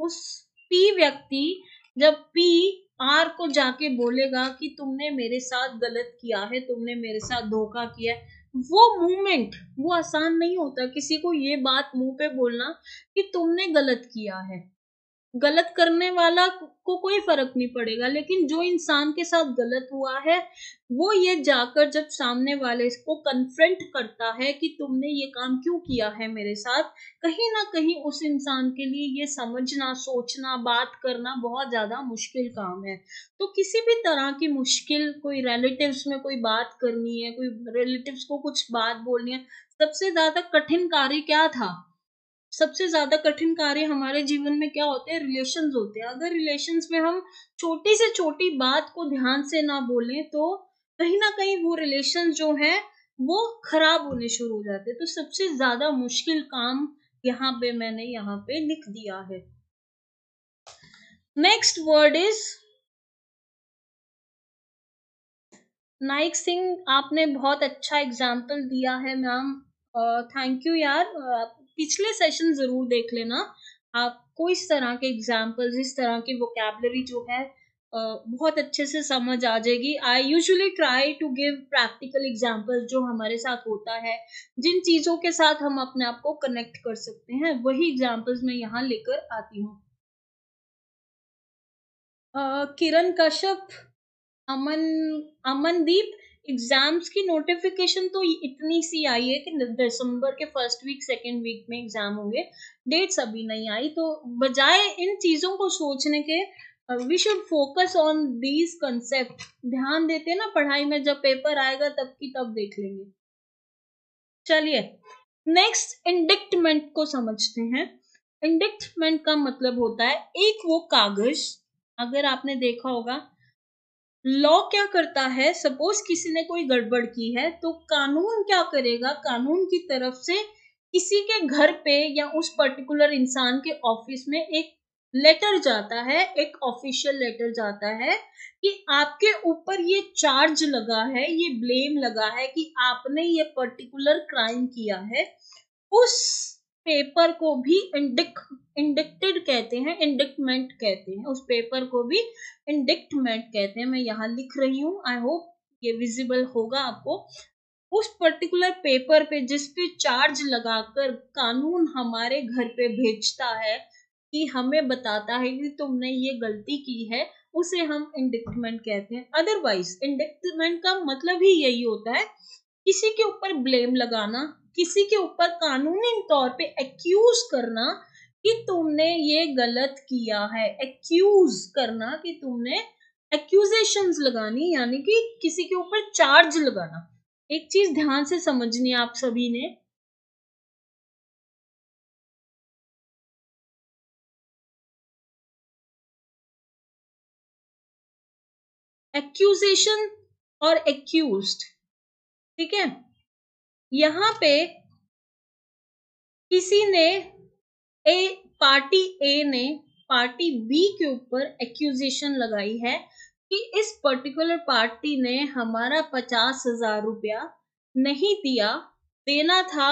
जब P R को जाके बोलेगा कि तुमने मेरे साथ गलत किया है, तुमने मेरे साथ धोखा किया है, वो मूवमेंट वो आसान नहीं होता। किसी को ये बात मुंह पे बोलना कि तुमने गलत किया है, गलत करने वाला को कोई फर्क नहीं पड़ेगा, लेकिन जो इंसान के साथ गलत हुआ है वो ये जाकर जब सामने वाले को कन्फ्रंट करता है कि तुमने ये काम क्यों किया है मेरे साथ, कहीं ना कहीं उस इंसान के लिए ये समझना, सोचना, बात करना बहुत ज्यादा मुश्किल काम है। तो किसी भी तरह की मुश्किल, कोई रिलेटिव्स में कोई बात करनी है, कोई रिलेटिव्स को कुछ बात बोलनी है, सबसे ज्यादा कठिन कार्य क्या था? सबसे ज्यादा कठिन कार्य हमारे जीवन में क्या होते हैं? रिलेशंस होते हैं। अगर रिलेशंस में हम छोटी से छोटी बात को ध्यान से ना बोलें तो कहीं ना कहीं वो रिलेशन जो है वो खराब होने शुरू हो जाते हैं। तो सबसे ज्यादा मुश्किल काम मैंने यहाँ पे लिख दिया है। Next word is Naik Singh. आपने बहुत अच्छा एग्जाम्पल दिया है मैम, थैंक यू यार। पिछले सेशन जरूर देख लेना, आपको इस तरह के एग्जाम्पल्स, इस तरह की वोकैबुलरी जो है बहुत अच्छे से समझ आ जाएगी। I usually try to give practical examples, जो हमारे साथ होता है, जिन चीजों के साथ हम अपने आप को कनेक्ट कर सकते हैं, वही एग्जाम्पल्स मैं यहाँ लेकर आती हूँ। किरण कश्यप, अमनदीप, एग्जाम्स की नोटिफिकेशन तो इतनी सी आई है कि दिसंबर के फर्स्ट वीक, सेकेंड वीक में एग्जाम होंगे, डेट्स अभी नहीं आई। तो बजाय इन चीजों को सोचने के, we should focus on these concept. ध्यान देते हैं ना पढ़ाई में, जब पेपर आएगा तब की तब देख लेंगे। चलिए नेक्स्ट इंडिक्टमेंट को समझते हैं। इंडिक्टमेंट का मतलब होता है एक वो कागज, अगर आपने देखा होगा लॉ क्या करता है, सपोज किसी ने कोई गड़बड़ की है तो कानून क्या करेगा, कानून की तरफ से किसी के घर पे या उस पर्टिकुलर इंसान के ऑफिस में एक लेटर जाता है, एक ऑफिशियल लेटर जाता है कि आपके ऊपर ये चार्ज लगा है, ये ब्लेम लगा है कि आपने ये पर्टिकुलर क्राइम किया है। उस पेपर को भी इंडिक्टेड कहते हैं, इंडिक्टमेंट कहते हैं। उस पेपर को भी इंडिक्टमेंट कहते हैं। मैं यहाँ लिख रही हूँ, आई होप ये विजिबल होगा आपको। उस पर्टिकुलर पेपर पे जिस पे चार्ज लगाकर कानून हमारे घर पे भेजता है कि हमें बताता है कि तुमने ये गलती की है, उसे हम इंडिक्टमेंट कहते हैं। अदरवाइज इंडिक्टमेंट का मतलब ही यही होता है, किसी के ऊपर ब्लेम लगाना, किसी के ऊपर कानूनी तौर पे एक्यूज करना कि तुमने ये गलत किया है। एक्यूज करना कि तुमने, एक्यूजेशंस लगानी, यानी कि किसी के ऊपर चार्ज लगाना। एक चीज ध्यान से समझनी है आप सभी ने, एक्यूजेशन और एक्यूज्ड, ठीक है। यहां पे किसी ने पार्टी ए ने पार्टी बी के ऊपर एक्यूजेशन लगाई है कि इस पर्टिकुलर पार्टी ने हमारा 50,000 रुपया नहीं दिया, देना था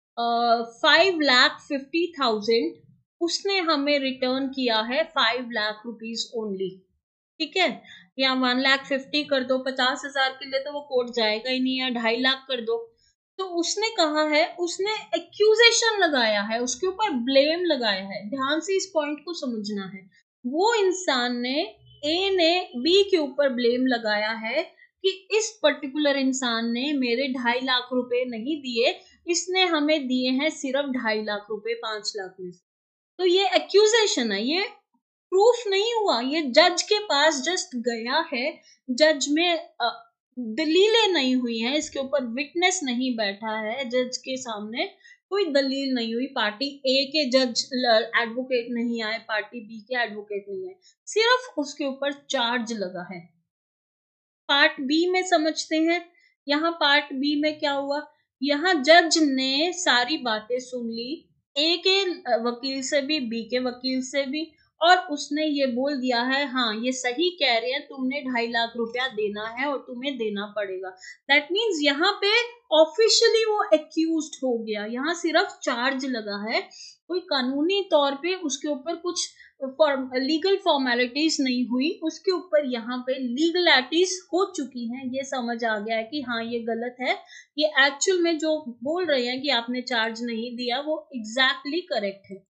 5,50,000, उसने हमें रिटर्न किया है 5 लाख रुपीज ओनली। ठीक है, या 1,50,000 कर दो, 50,000 के लिए तो वो कोर्ट जाएगा ही नहीं, या 2.5 लाख कर दो। तो उसने कहा है, उसने एक्यूजेशन लगाया है, उसके ऊपर ब्लेम लगाया है। ध्यान से इस पॉइंट को समझना है। वो इंसान ने, ए ने बी के ऊपर ब्लेम लगाया है कि इस पर्टिकुलर इंसान ने मेरे 2.5 लाख रुपए नहीं दिए, इसने हमें दिए हैं सिर्फ 2.5 लाख रुपए 5 लाख में से। तो ये एक्यूजेशन है, ये प्रूफ नहीं हुआ, ये जज के पास जस्ट गया है, जज में दलीलें नहीं हुई हैं, इसके ऊपर विटनेस नहीं बैठा है जज के सामने, कोई दलील नहीं हुई, पार्टी ए के जज एडवोकेट नहीं आए, पार्टी बी के एडवोकेट नहीं आए, सिर्फ उसके ऊपर चार्ज लगा है। पार्ट बी में समझते हैं, यहाँ पार्ट बी में क्या हुआ, यहाँ जज ने सारी बातें सुन ली, ए के वकील से भी, बी के वकील से भी, और उसने ये बोल दिया है हाँ ये सही कह रहे हैं, तुमने 2.5 लाख रुपया देना है और तुम्हें देना पड़ेगा। दैट मीन्स यहाँ पे ऑफिशियली वो एक्यूज्ड हो गया, यहाँ सिर्फ चार्ज लगा है, कोई कानूनी तौर पे उसके ऊपर कुछ लीगल फॉर्मेलिटीज नहीं हुई, उसके ऊपर यहाँ पे लीगलिटीज हो चुकी हैं, ये समझ आ गया है कि हाँ ये गलत है, ये एक्चुअल में जो बोल रहे हैं कि आपने चार्ज नहीं दिया वो एग्जैक्टली करेक्ट है।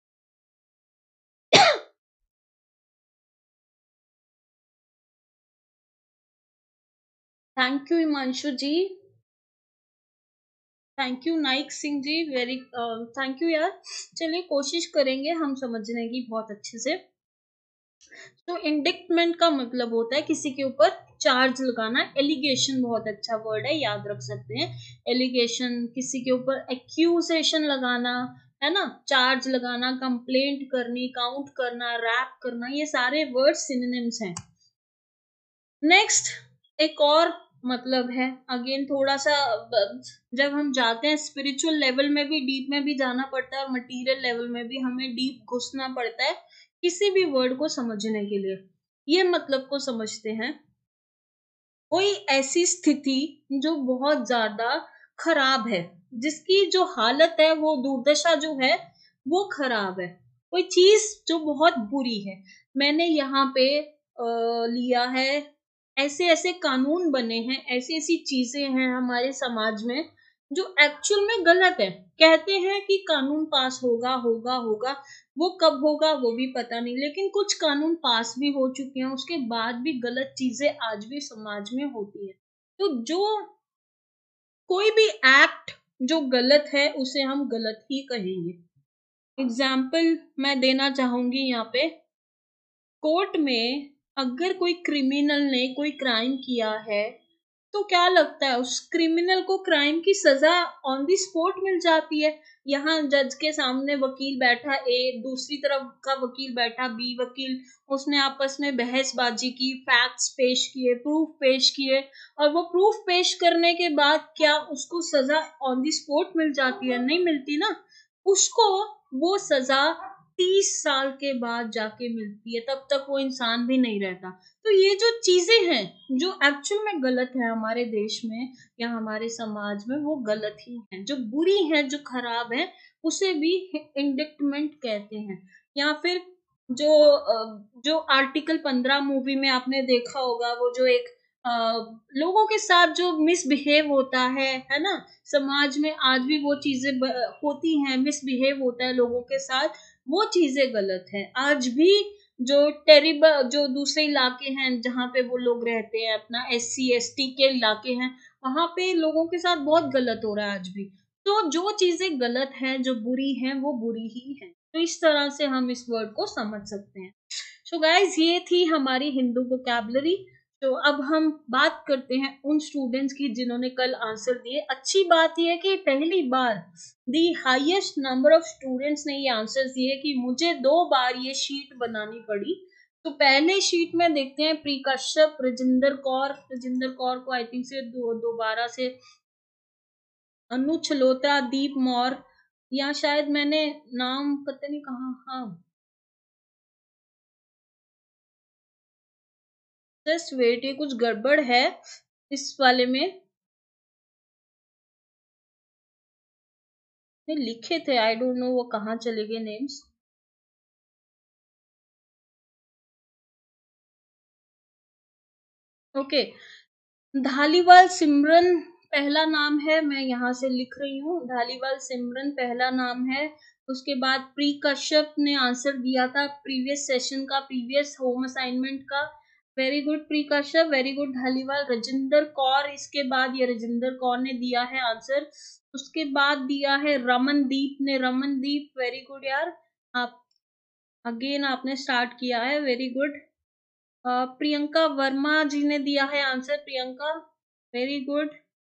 Thank you Himanshu ji, thank you Naik Singh ji, very thank you यार। चलिए कोशिश करेंगे हम समझने की बहुत अच्छे से। तो इंडिक्टमेंट का मतलब होता है किसी के ऊपर चार्ज लगाना, एलिगेशन बहुत अच्छा वर्ड है, याद रख सकते हैं, एलिगेशन किसी के ऊपर एक्यूजेशन लगाना है ना, चार्ज लगाना, कंप्लेंट करनी, काउंट करना, रैप करना, ये सारे वर्ड सिनोनिम्स हैं। नेक्स्ट एक और मतलब है, अगेन थोड़ा सा जब हम जाते हैं स्पिरिचुअल लेवल में भी डीप में भी जाना पड़ता है और मटेरियल लेवल में भी हमें डीप घुसना पड़ता है किसी भी वर्ड को समझने के लिए। ये मतलब को समझते हैं, कोई ऐसी स्थिति जो बहुत ज्यादा खराब है, जिसकी जो हालत है वो दुर्दशा जो है वो खराब है, कोई चीज जो बहुत बुरी है। मैंने यहाँ पे लिया है, ऐसे ऐसे कानून बने हैं, ऐसी ऐसी चीजें हैं हमारे समाज में जो एक्चुअल में गलत है। कहते हैं कि कानून पास होगा होगा होगा, वो कब होगा वो भी पता नहीं, लेकिन कुछ कानून पास भी हो चुके हैं, उसके बाद भी गलत चीजें आज भी समाज में होती है। तो जो कोई भी एक्ट जो गलत है उसे हम गलत ही कहेंगे। एग्जाम्पल मैं देना चाहूंगी यहाँ पे, कोर्ट में अगर कोई क्रिमिनल ने कोई क्राइम किया है तो क्या लगता है उस क्रिमिनल को क्राइम की सजा ऑन द स्पॉट मिल जाती है। यहाँ जज के सामने वकील बैठा ए, दूसरी तरफ का वकील बैठा बी वकील, उसने आपस में बहसबाजी की, फैक्ट्स पेश किए, प्रूफ पेश किए, और वो प्रूफ पेश करने के बाद क्या उसको सजा ऑन द स्पॉट मिल जाती है? नहीं मिलती ना, उसको वो सजा 30 साल के बाद जाके मिलती है, तब तक वो इंसान भी नहीं रहता। तो ये जो चीजें हैं जो एक्चुअल में गलत है हमारे देश में या हमारे समाज में, वो गलत ही हैं, जो बुरी हैं, जो खराब है, उसे भी इंडिक्टमेंट कहते हैं। या फिर जो आर्टिकल 15 मूवी में आपने देखा होगा, वो जो एक लोगों के साथ जो मिसबिहेव होता है ना, समाज में आज भी वो चीजें होती हैं, मिसबिहेव होता है लोगों के साथ, वो चीजें गलत है आज भी। जो टेरिबल जो दूसरे इलाके हैं जहाँ पे वो लोग रहते हैं, अपना SC ST के इलाके हैं, वहां पे लोगों के साथ बहुत गलत हो रहा है आज भी। तो जो चीजें गलत हैं, जो बुरी हैं, वो बुरी ही हैं। तो इस तरह से हम इस वर्ड को समझ सकते हैं। सो गाइज ये थी हमारी हिंदू वोकैबुलरी। तो अब हम बात करते हैं उन स्टूडेंट्स की जिन्होंने कल आंसर दिए। अच्छी बात यह है कि पहली बार the highest number of students ने ये आंसर दिए कि मुझे 2 बार ये शीट बनानी पड़ी। तो पहले शीट में देखते हैं प्री कश्यप, रजिंदर कौर को आई थिंक से दोबारा से अनु छलोत्रा, दीप मौर्य, या शायद मैंने नाम पता नहीं कहाँ, हाँ जस्ट वेट, ये कुछ गड़बड़ है इस वाले में, लिखे थे, आई डोंट नो वो कहाँ चले गए नेम्स। ओके, धालीवाल सिमरन पहला नाम है, मैं यहाँ से लिख रही हूँ, धालीवाल सिमरन पहला नाम है। उसके बाद प्री कश्यप ने आंसर दिया था प्रीवियस सेशन का, प्रीवियस होम असाइनमेंट का। Very good Pri Kashyap, very good Dhaliwal. Rajinder Kaur, इसके बाद ये रजिंदर कौर ने दिया है आंसर। उसके बाद दिया है रमनदीप ने, रमनदीप वेरी गुड यार, आप अगेन आपने स्टार्ट किया है, वेरी गुड। प्रियंका वर्मा जी ने दिया है answer, Priyanka very good.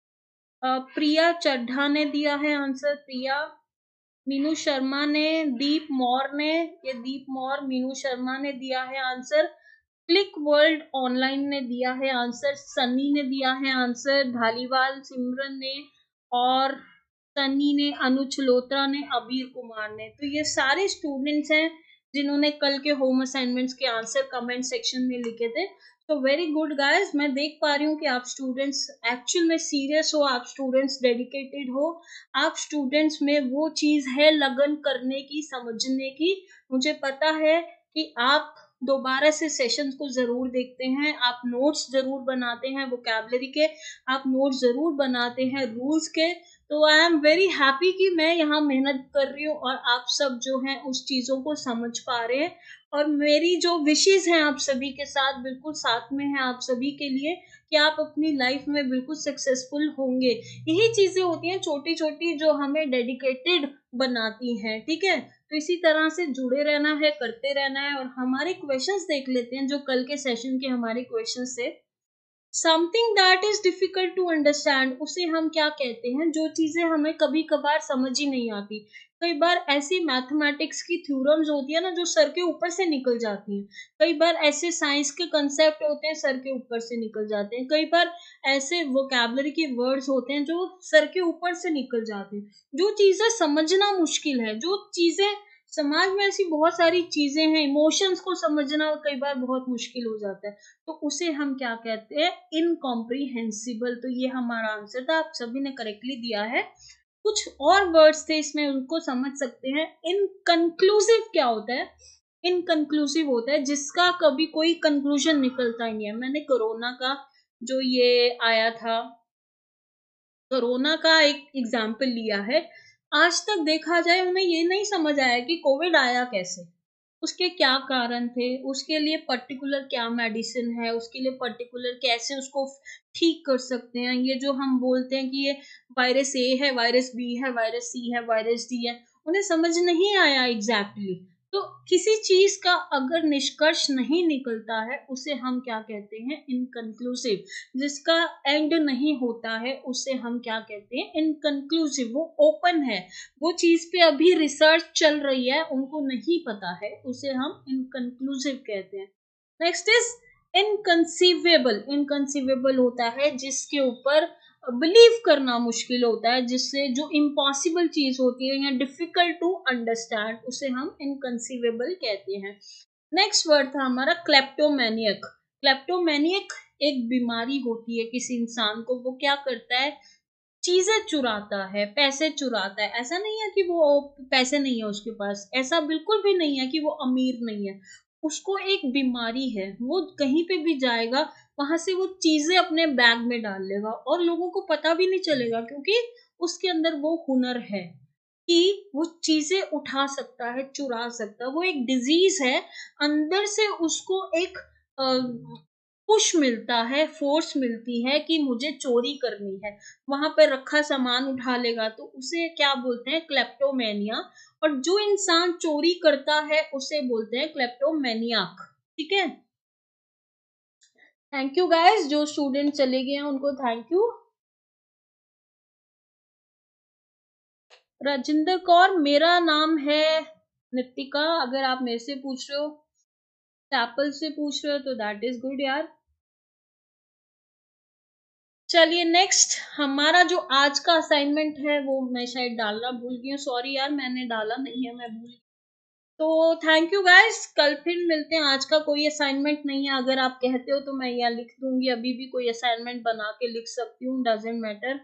Priya Chadha ने दिया है आंसर, प्रिया। मीनू शर्मा ने, दीप मौर ने, ये दीप मौर, मीनू शर्मा ने दिया है आंसर। क्लिक वर्ल्ड ऑनलाइन ने दिया है आंसर, सनी ने दिया है आंसर, धालीवाल सिमरन ने, और सनी ने, अनुज लोत्रा ने, अबीर कुमार ने। तो ये सारे स्टूडेंट्स हैं जिन्होंने कल के होम असाइनमेंट्स के आंसर कमेंट सेक्शन में लिखे थे। तो वेरी गुड गाइस, मैं देख पा रही हूँ कि आप स्टूडेंट्स एक्चुअल में सीरियस हो, आप स्टूडेंट्स डेडिकेटेड हो, आप स्टूडेंट्स में वो चीज है लगन करने की, समझने की। मुझे पता है कि आप दोबारा से सेशंस को जरूर देखते हैं, आप नोट्स जरूर बनाते हैं वोकैबुलरी के, आप नोट्स जरूर बनाते हैं रूल्स के। तो आई एम वेरी हैप्पी कि मैं यहाँ मेहनत कर रही हूँ और आप सब जो हैं उस चीज़ों को समझ पा रहे हैं। और मेरी जो विशेष हैं आप सभी के साथ, बिल्कुल साथ में है आप सभी के लिए, कि आप अपनी लाइफ में बिल्कुल सक्सेसफुल होंगे। यही चीज़ें होती हैं छोटी छोटी जो हमें डेडिकेटेड बनाती हैं, ठीक है। तो इसी तरह से जुड़े रहना है, करते रहना है। और हमारे क्वेश्चंस देख लेते हैं, जो कल के सेशन के हमारे क्वेश्चंस थे। Something that is difficult to understand, उसे हम क्या कहते हैं? जो चीजें हमें कभी कभार समझ ही नहीं आती। कई बार ऐसी मैथमेटिक्स की थ्योरम्स होती है ना जो सर के ऊपर से निकल जाती हैं। कई बार ऐसे साइंस के कंसेप्ट होते हैं सर के ऊपर से निकल जाते हैं। कई बार ऐसे वोकैबुलरी के वर्ड्स होते हैं जो सर के ऊपर से निकल जाते हैं। जो चीजें समझना मुश्किल है, जो चीजें समाज में ऐसी बहुत सारी चीजें हैं, इमोशंस को समझना कई बार बहुत मुश्किल हो जाता है, तो उसे हम क्या कहते हैं? इनकॉम्प्रिहेंसिबल। तो ये हमारा आंसर था, आप सभी ने करेक्टली दिया है। कुछ और वर्ड्स थे इसमें, उनको समझ सकते हैं। इनकंक्लूसिव क्या होता है? इनकंक्लूसिव होता है जिसका कभी कोई कंक्लूजन निकलता ही नहीं है। मैंने कोरोना का जो ये आया था, कोरोना का एक एग्जाम्पल लिया है। आज तक देखा जाए हमें ये नहीं समझ आया कि कोविड आया कैसे, उसके क्या कारण थे, उसके लिए पर्टिकुलर क्या मेडिसिन है, उसके लिए पर्टिकुलर कैसे उसको ठीक कर सकते हैं। ये जो हम बोलते हैं कि ये वायरस ए है, वायरस बी है, वायरस सी है, वायरस डी है, उन्हें समझ नहीं आया एग्जैक्टली। तो किसी चीज का अगर निष्कर्ष नहीं निकलता है उसे हम क्या कहते हैं? इनकंक्लूसिव। जिसका एंड नहीं होता है उसे हम क्या कहते हैं? इनकंक्लूसिव। वो ओपन है, वो चीज पे अभी रिसर्च चल रही है, उनको नहीं पता है, उसे हम इनकंक्लूसिव कहते हैं। Next is inconceivable. इनकंसीवेबल होता है जिसके ऊपर बिलीव करना मुश्किल होता है, जिससे जो इम्पॉसिबल चीज होती है या डिफिकल्ट टू अंडरस्टैंड, उसे हम इनकंसीवेबल कहते हैं। नेक्स्ट वर्ड था हमारा क्लेप्टोमैनियक। क्लेप्टोमैनियक एक बीमारी होती है किसी इंसान को। वो क्या करता है? चीजें चुराता है, पैसे चुराता है। ऐसा नहीं है कि वो पैसे नहीं है उसके पास, ऐसा बिल्कुल भी नहीं है कि वो अमीर नहीं है। उसको एक बीमारी है, वो कहीं पे भी जाएगा वहां से वो चीजें अपने बैग में डाल लेगा और लोगों को पता भी नहीं चलेगा, क्योंकि उसके अंदर वो हुनर है कि वो चीजें उठा सकता है, चुरा सकता है। वो एक डिजीज है, अंदर से उसको एक पुश मिलता है, फोर्स मिलती है कि मुझे चोरी करनी है। वहां पर रखा सामान उठा लेगा, तो उसे क्या बोलते हैं? क्लेप्टोमेनिया। और जो इंसान चोरी करता है उसे बोलते हैं क्लेप्टोमेनियाक। ठीक है, थैंक यू गाइस। जो स्टूडेंट चले गए हैं उनको थैंक यू। राजिंदर कौर, मेरा नाम है नितिका। अगर आप मेरे से पूछ रहे हो, एप्पल से पूछ रहे हो, तो दैट इज गुड यार। चलिए नेक्स्ट, हमारा जो आज का असाइनमेंट है वो मैं शायद डालना भूल गई हूँ, सॉरी यार, मैंने डाला नहीं है, मैं भूल। तो थैंक यू गाइस, कल फिर मिलते हैं। आज का कोई असाइनमेंट नहीं है, अगर आप कहते हो तो मैं यहाँ लिख दूंगी, अभी भी कोई असाइनमेंट बना के लिख सकती हूँ, doesn't matter.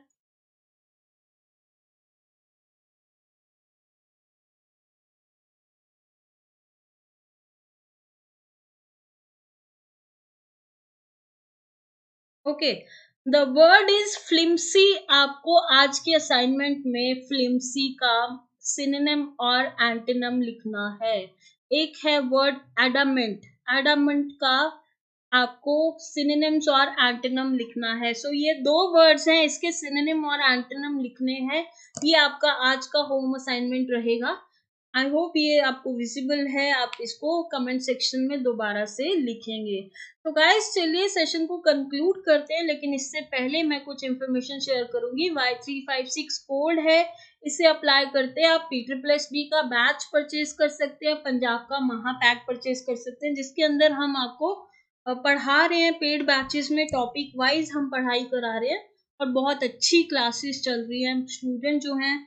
Okay, the word is flimsy. आपको आज के असाइनमेंट में फ्लिम्सी का सिनोनिम और एंटोनिम लिखना है। एक है वर्ड एडामेंट। एडामेंट का आपको सिनोनिम्स और एंटोनिम लिखना है। सो ये दो वर्ड्स हैं, इसके सिनोनिम और एंटोनिम लिखने हैं। ये आपका आज का होम असाइनमेंट रहेगा। आई होप ये आपको विजिबल है, आप इसको कमेंट सेक्शन में दोबारा से लिखेंगे। तो गाइस चलिए सेशन को कंक्लूड करते हैं, लेकिन इससे पहले मैं कुछ इंफॉर्मेशन शेयर करूंगी। Y356 कोड है, इसे अप्लाई करते हैं आप P+B का बैच परचेज कर सकते हैं, पंजाब का महा पैक परचेज कर सकते हैं, जिसके अंदर हम आपको पढ़ा रहे हैं। पेड बैचेस में टॉपिक वाइज हम पढ़ाई करा रहे हैं और बहुत अच्छी क्लासेस चल रही हैं। स्टूडेंट जो हैं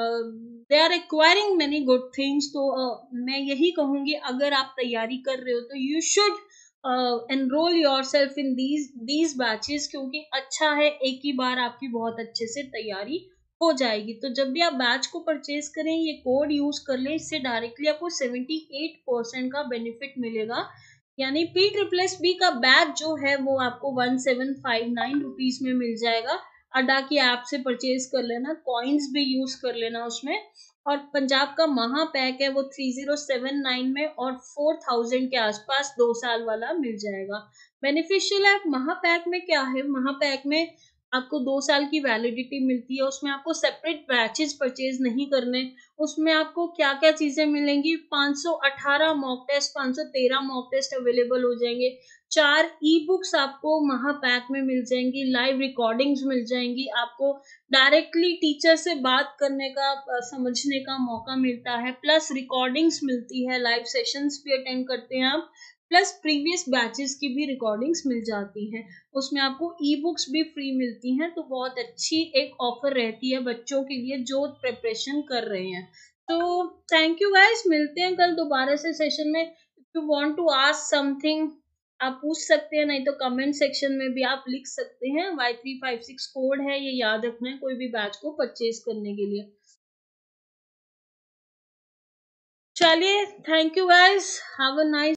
they are acquiring many good things. तो मैं यही कहूंगी, अगर आप तैयारी कर रहे हो तो you should enrol yourself in these batches, क्योंकि अच्छा है, एक ही बार आपकी बहुत अच्छे से तैयारी हो जाएगी। तो जब भी आप बैच को परचेज करें, ये कोड यूज कर लें, इससे डायरेक्टली आपको 78% का बेनिफिट मिलेगा। यानी P+B का बैच जो है वो आपको 1759 रुपीज में मिल जाएगा। अड्डा की ऐप से परचेज कर लेना, कॉइन्स भी यूज कर लेना उसमें। और पंजाब का महा पैक है वो 3079 में और 4000 के आसपास 2 साल वाला मिल जाएगा। बेनिफिशियल है महा पैक में क्या है, महा पैक में आपको 2 साल की वैलिडिटी मिलती है। उसमें आपको सेपरेट बैचेस परचेज नहीं करने। उसमें आपको क्या क्या चीजें मिलेंगी, 518 mock test, 513 mock test available हो जाएंगे। 4 ई बुक्स आपको महा पैक में मिल जाएंगी, लाइव रिकॉर्डिंग्स मिल जाएंगी, आपको डायरेक्टली टीचर से बात करने का समझने का मौका मिलता है, प्लस रिकॉर्डिंग्स मिलती है, लाइव सेशंस भी अटेंड करते हैं आप, प्लस प्रीवियस बैचेस की भी रिकॉर्डिंग्स मिल जाती हैं। उसमें आपको ई बुक्स भी फ्री मिलती हैं। तो बहुत अच्छी एक ऑफर रहती है बच्चों के लिए जो प्रिपरेशन कर रहे हैं। तो थैंक यू गाइस, मिलते हैं कल दोबारा से सेशन में। If you want to ask something आप पूछ सकते हैं, नहीं तो कमेंट सेक्शन में भी आप लिख सकते हैं। Y356 कोड है, ये याद रखना है कोई भी बैच को परचेज करने के लिए। चलिए, thank you guys, have a nice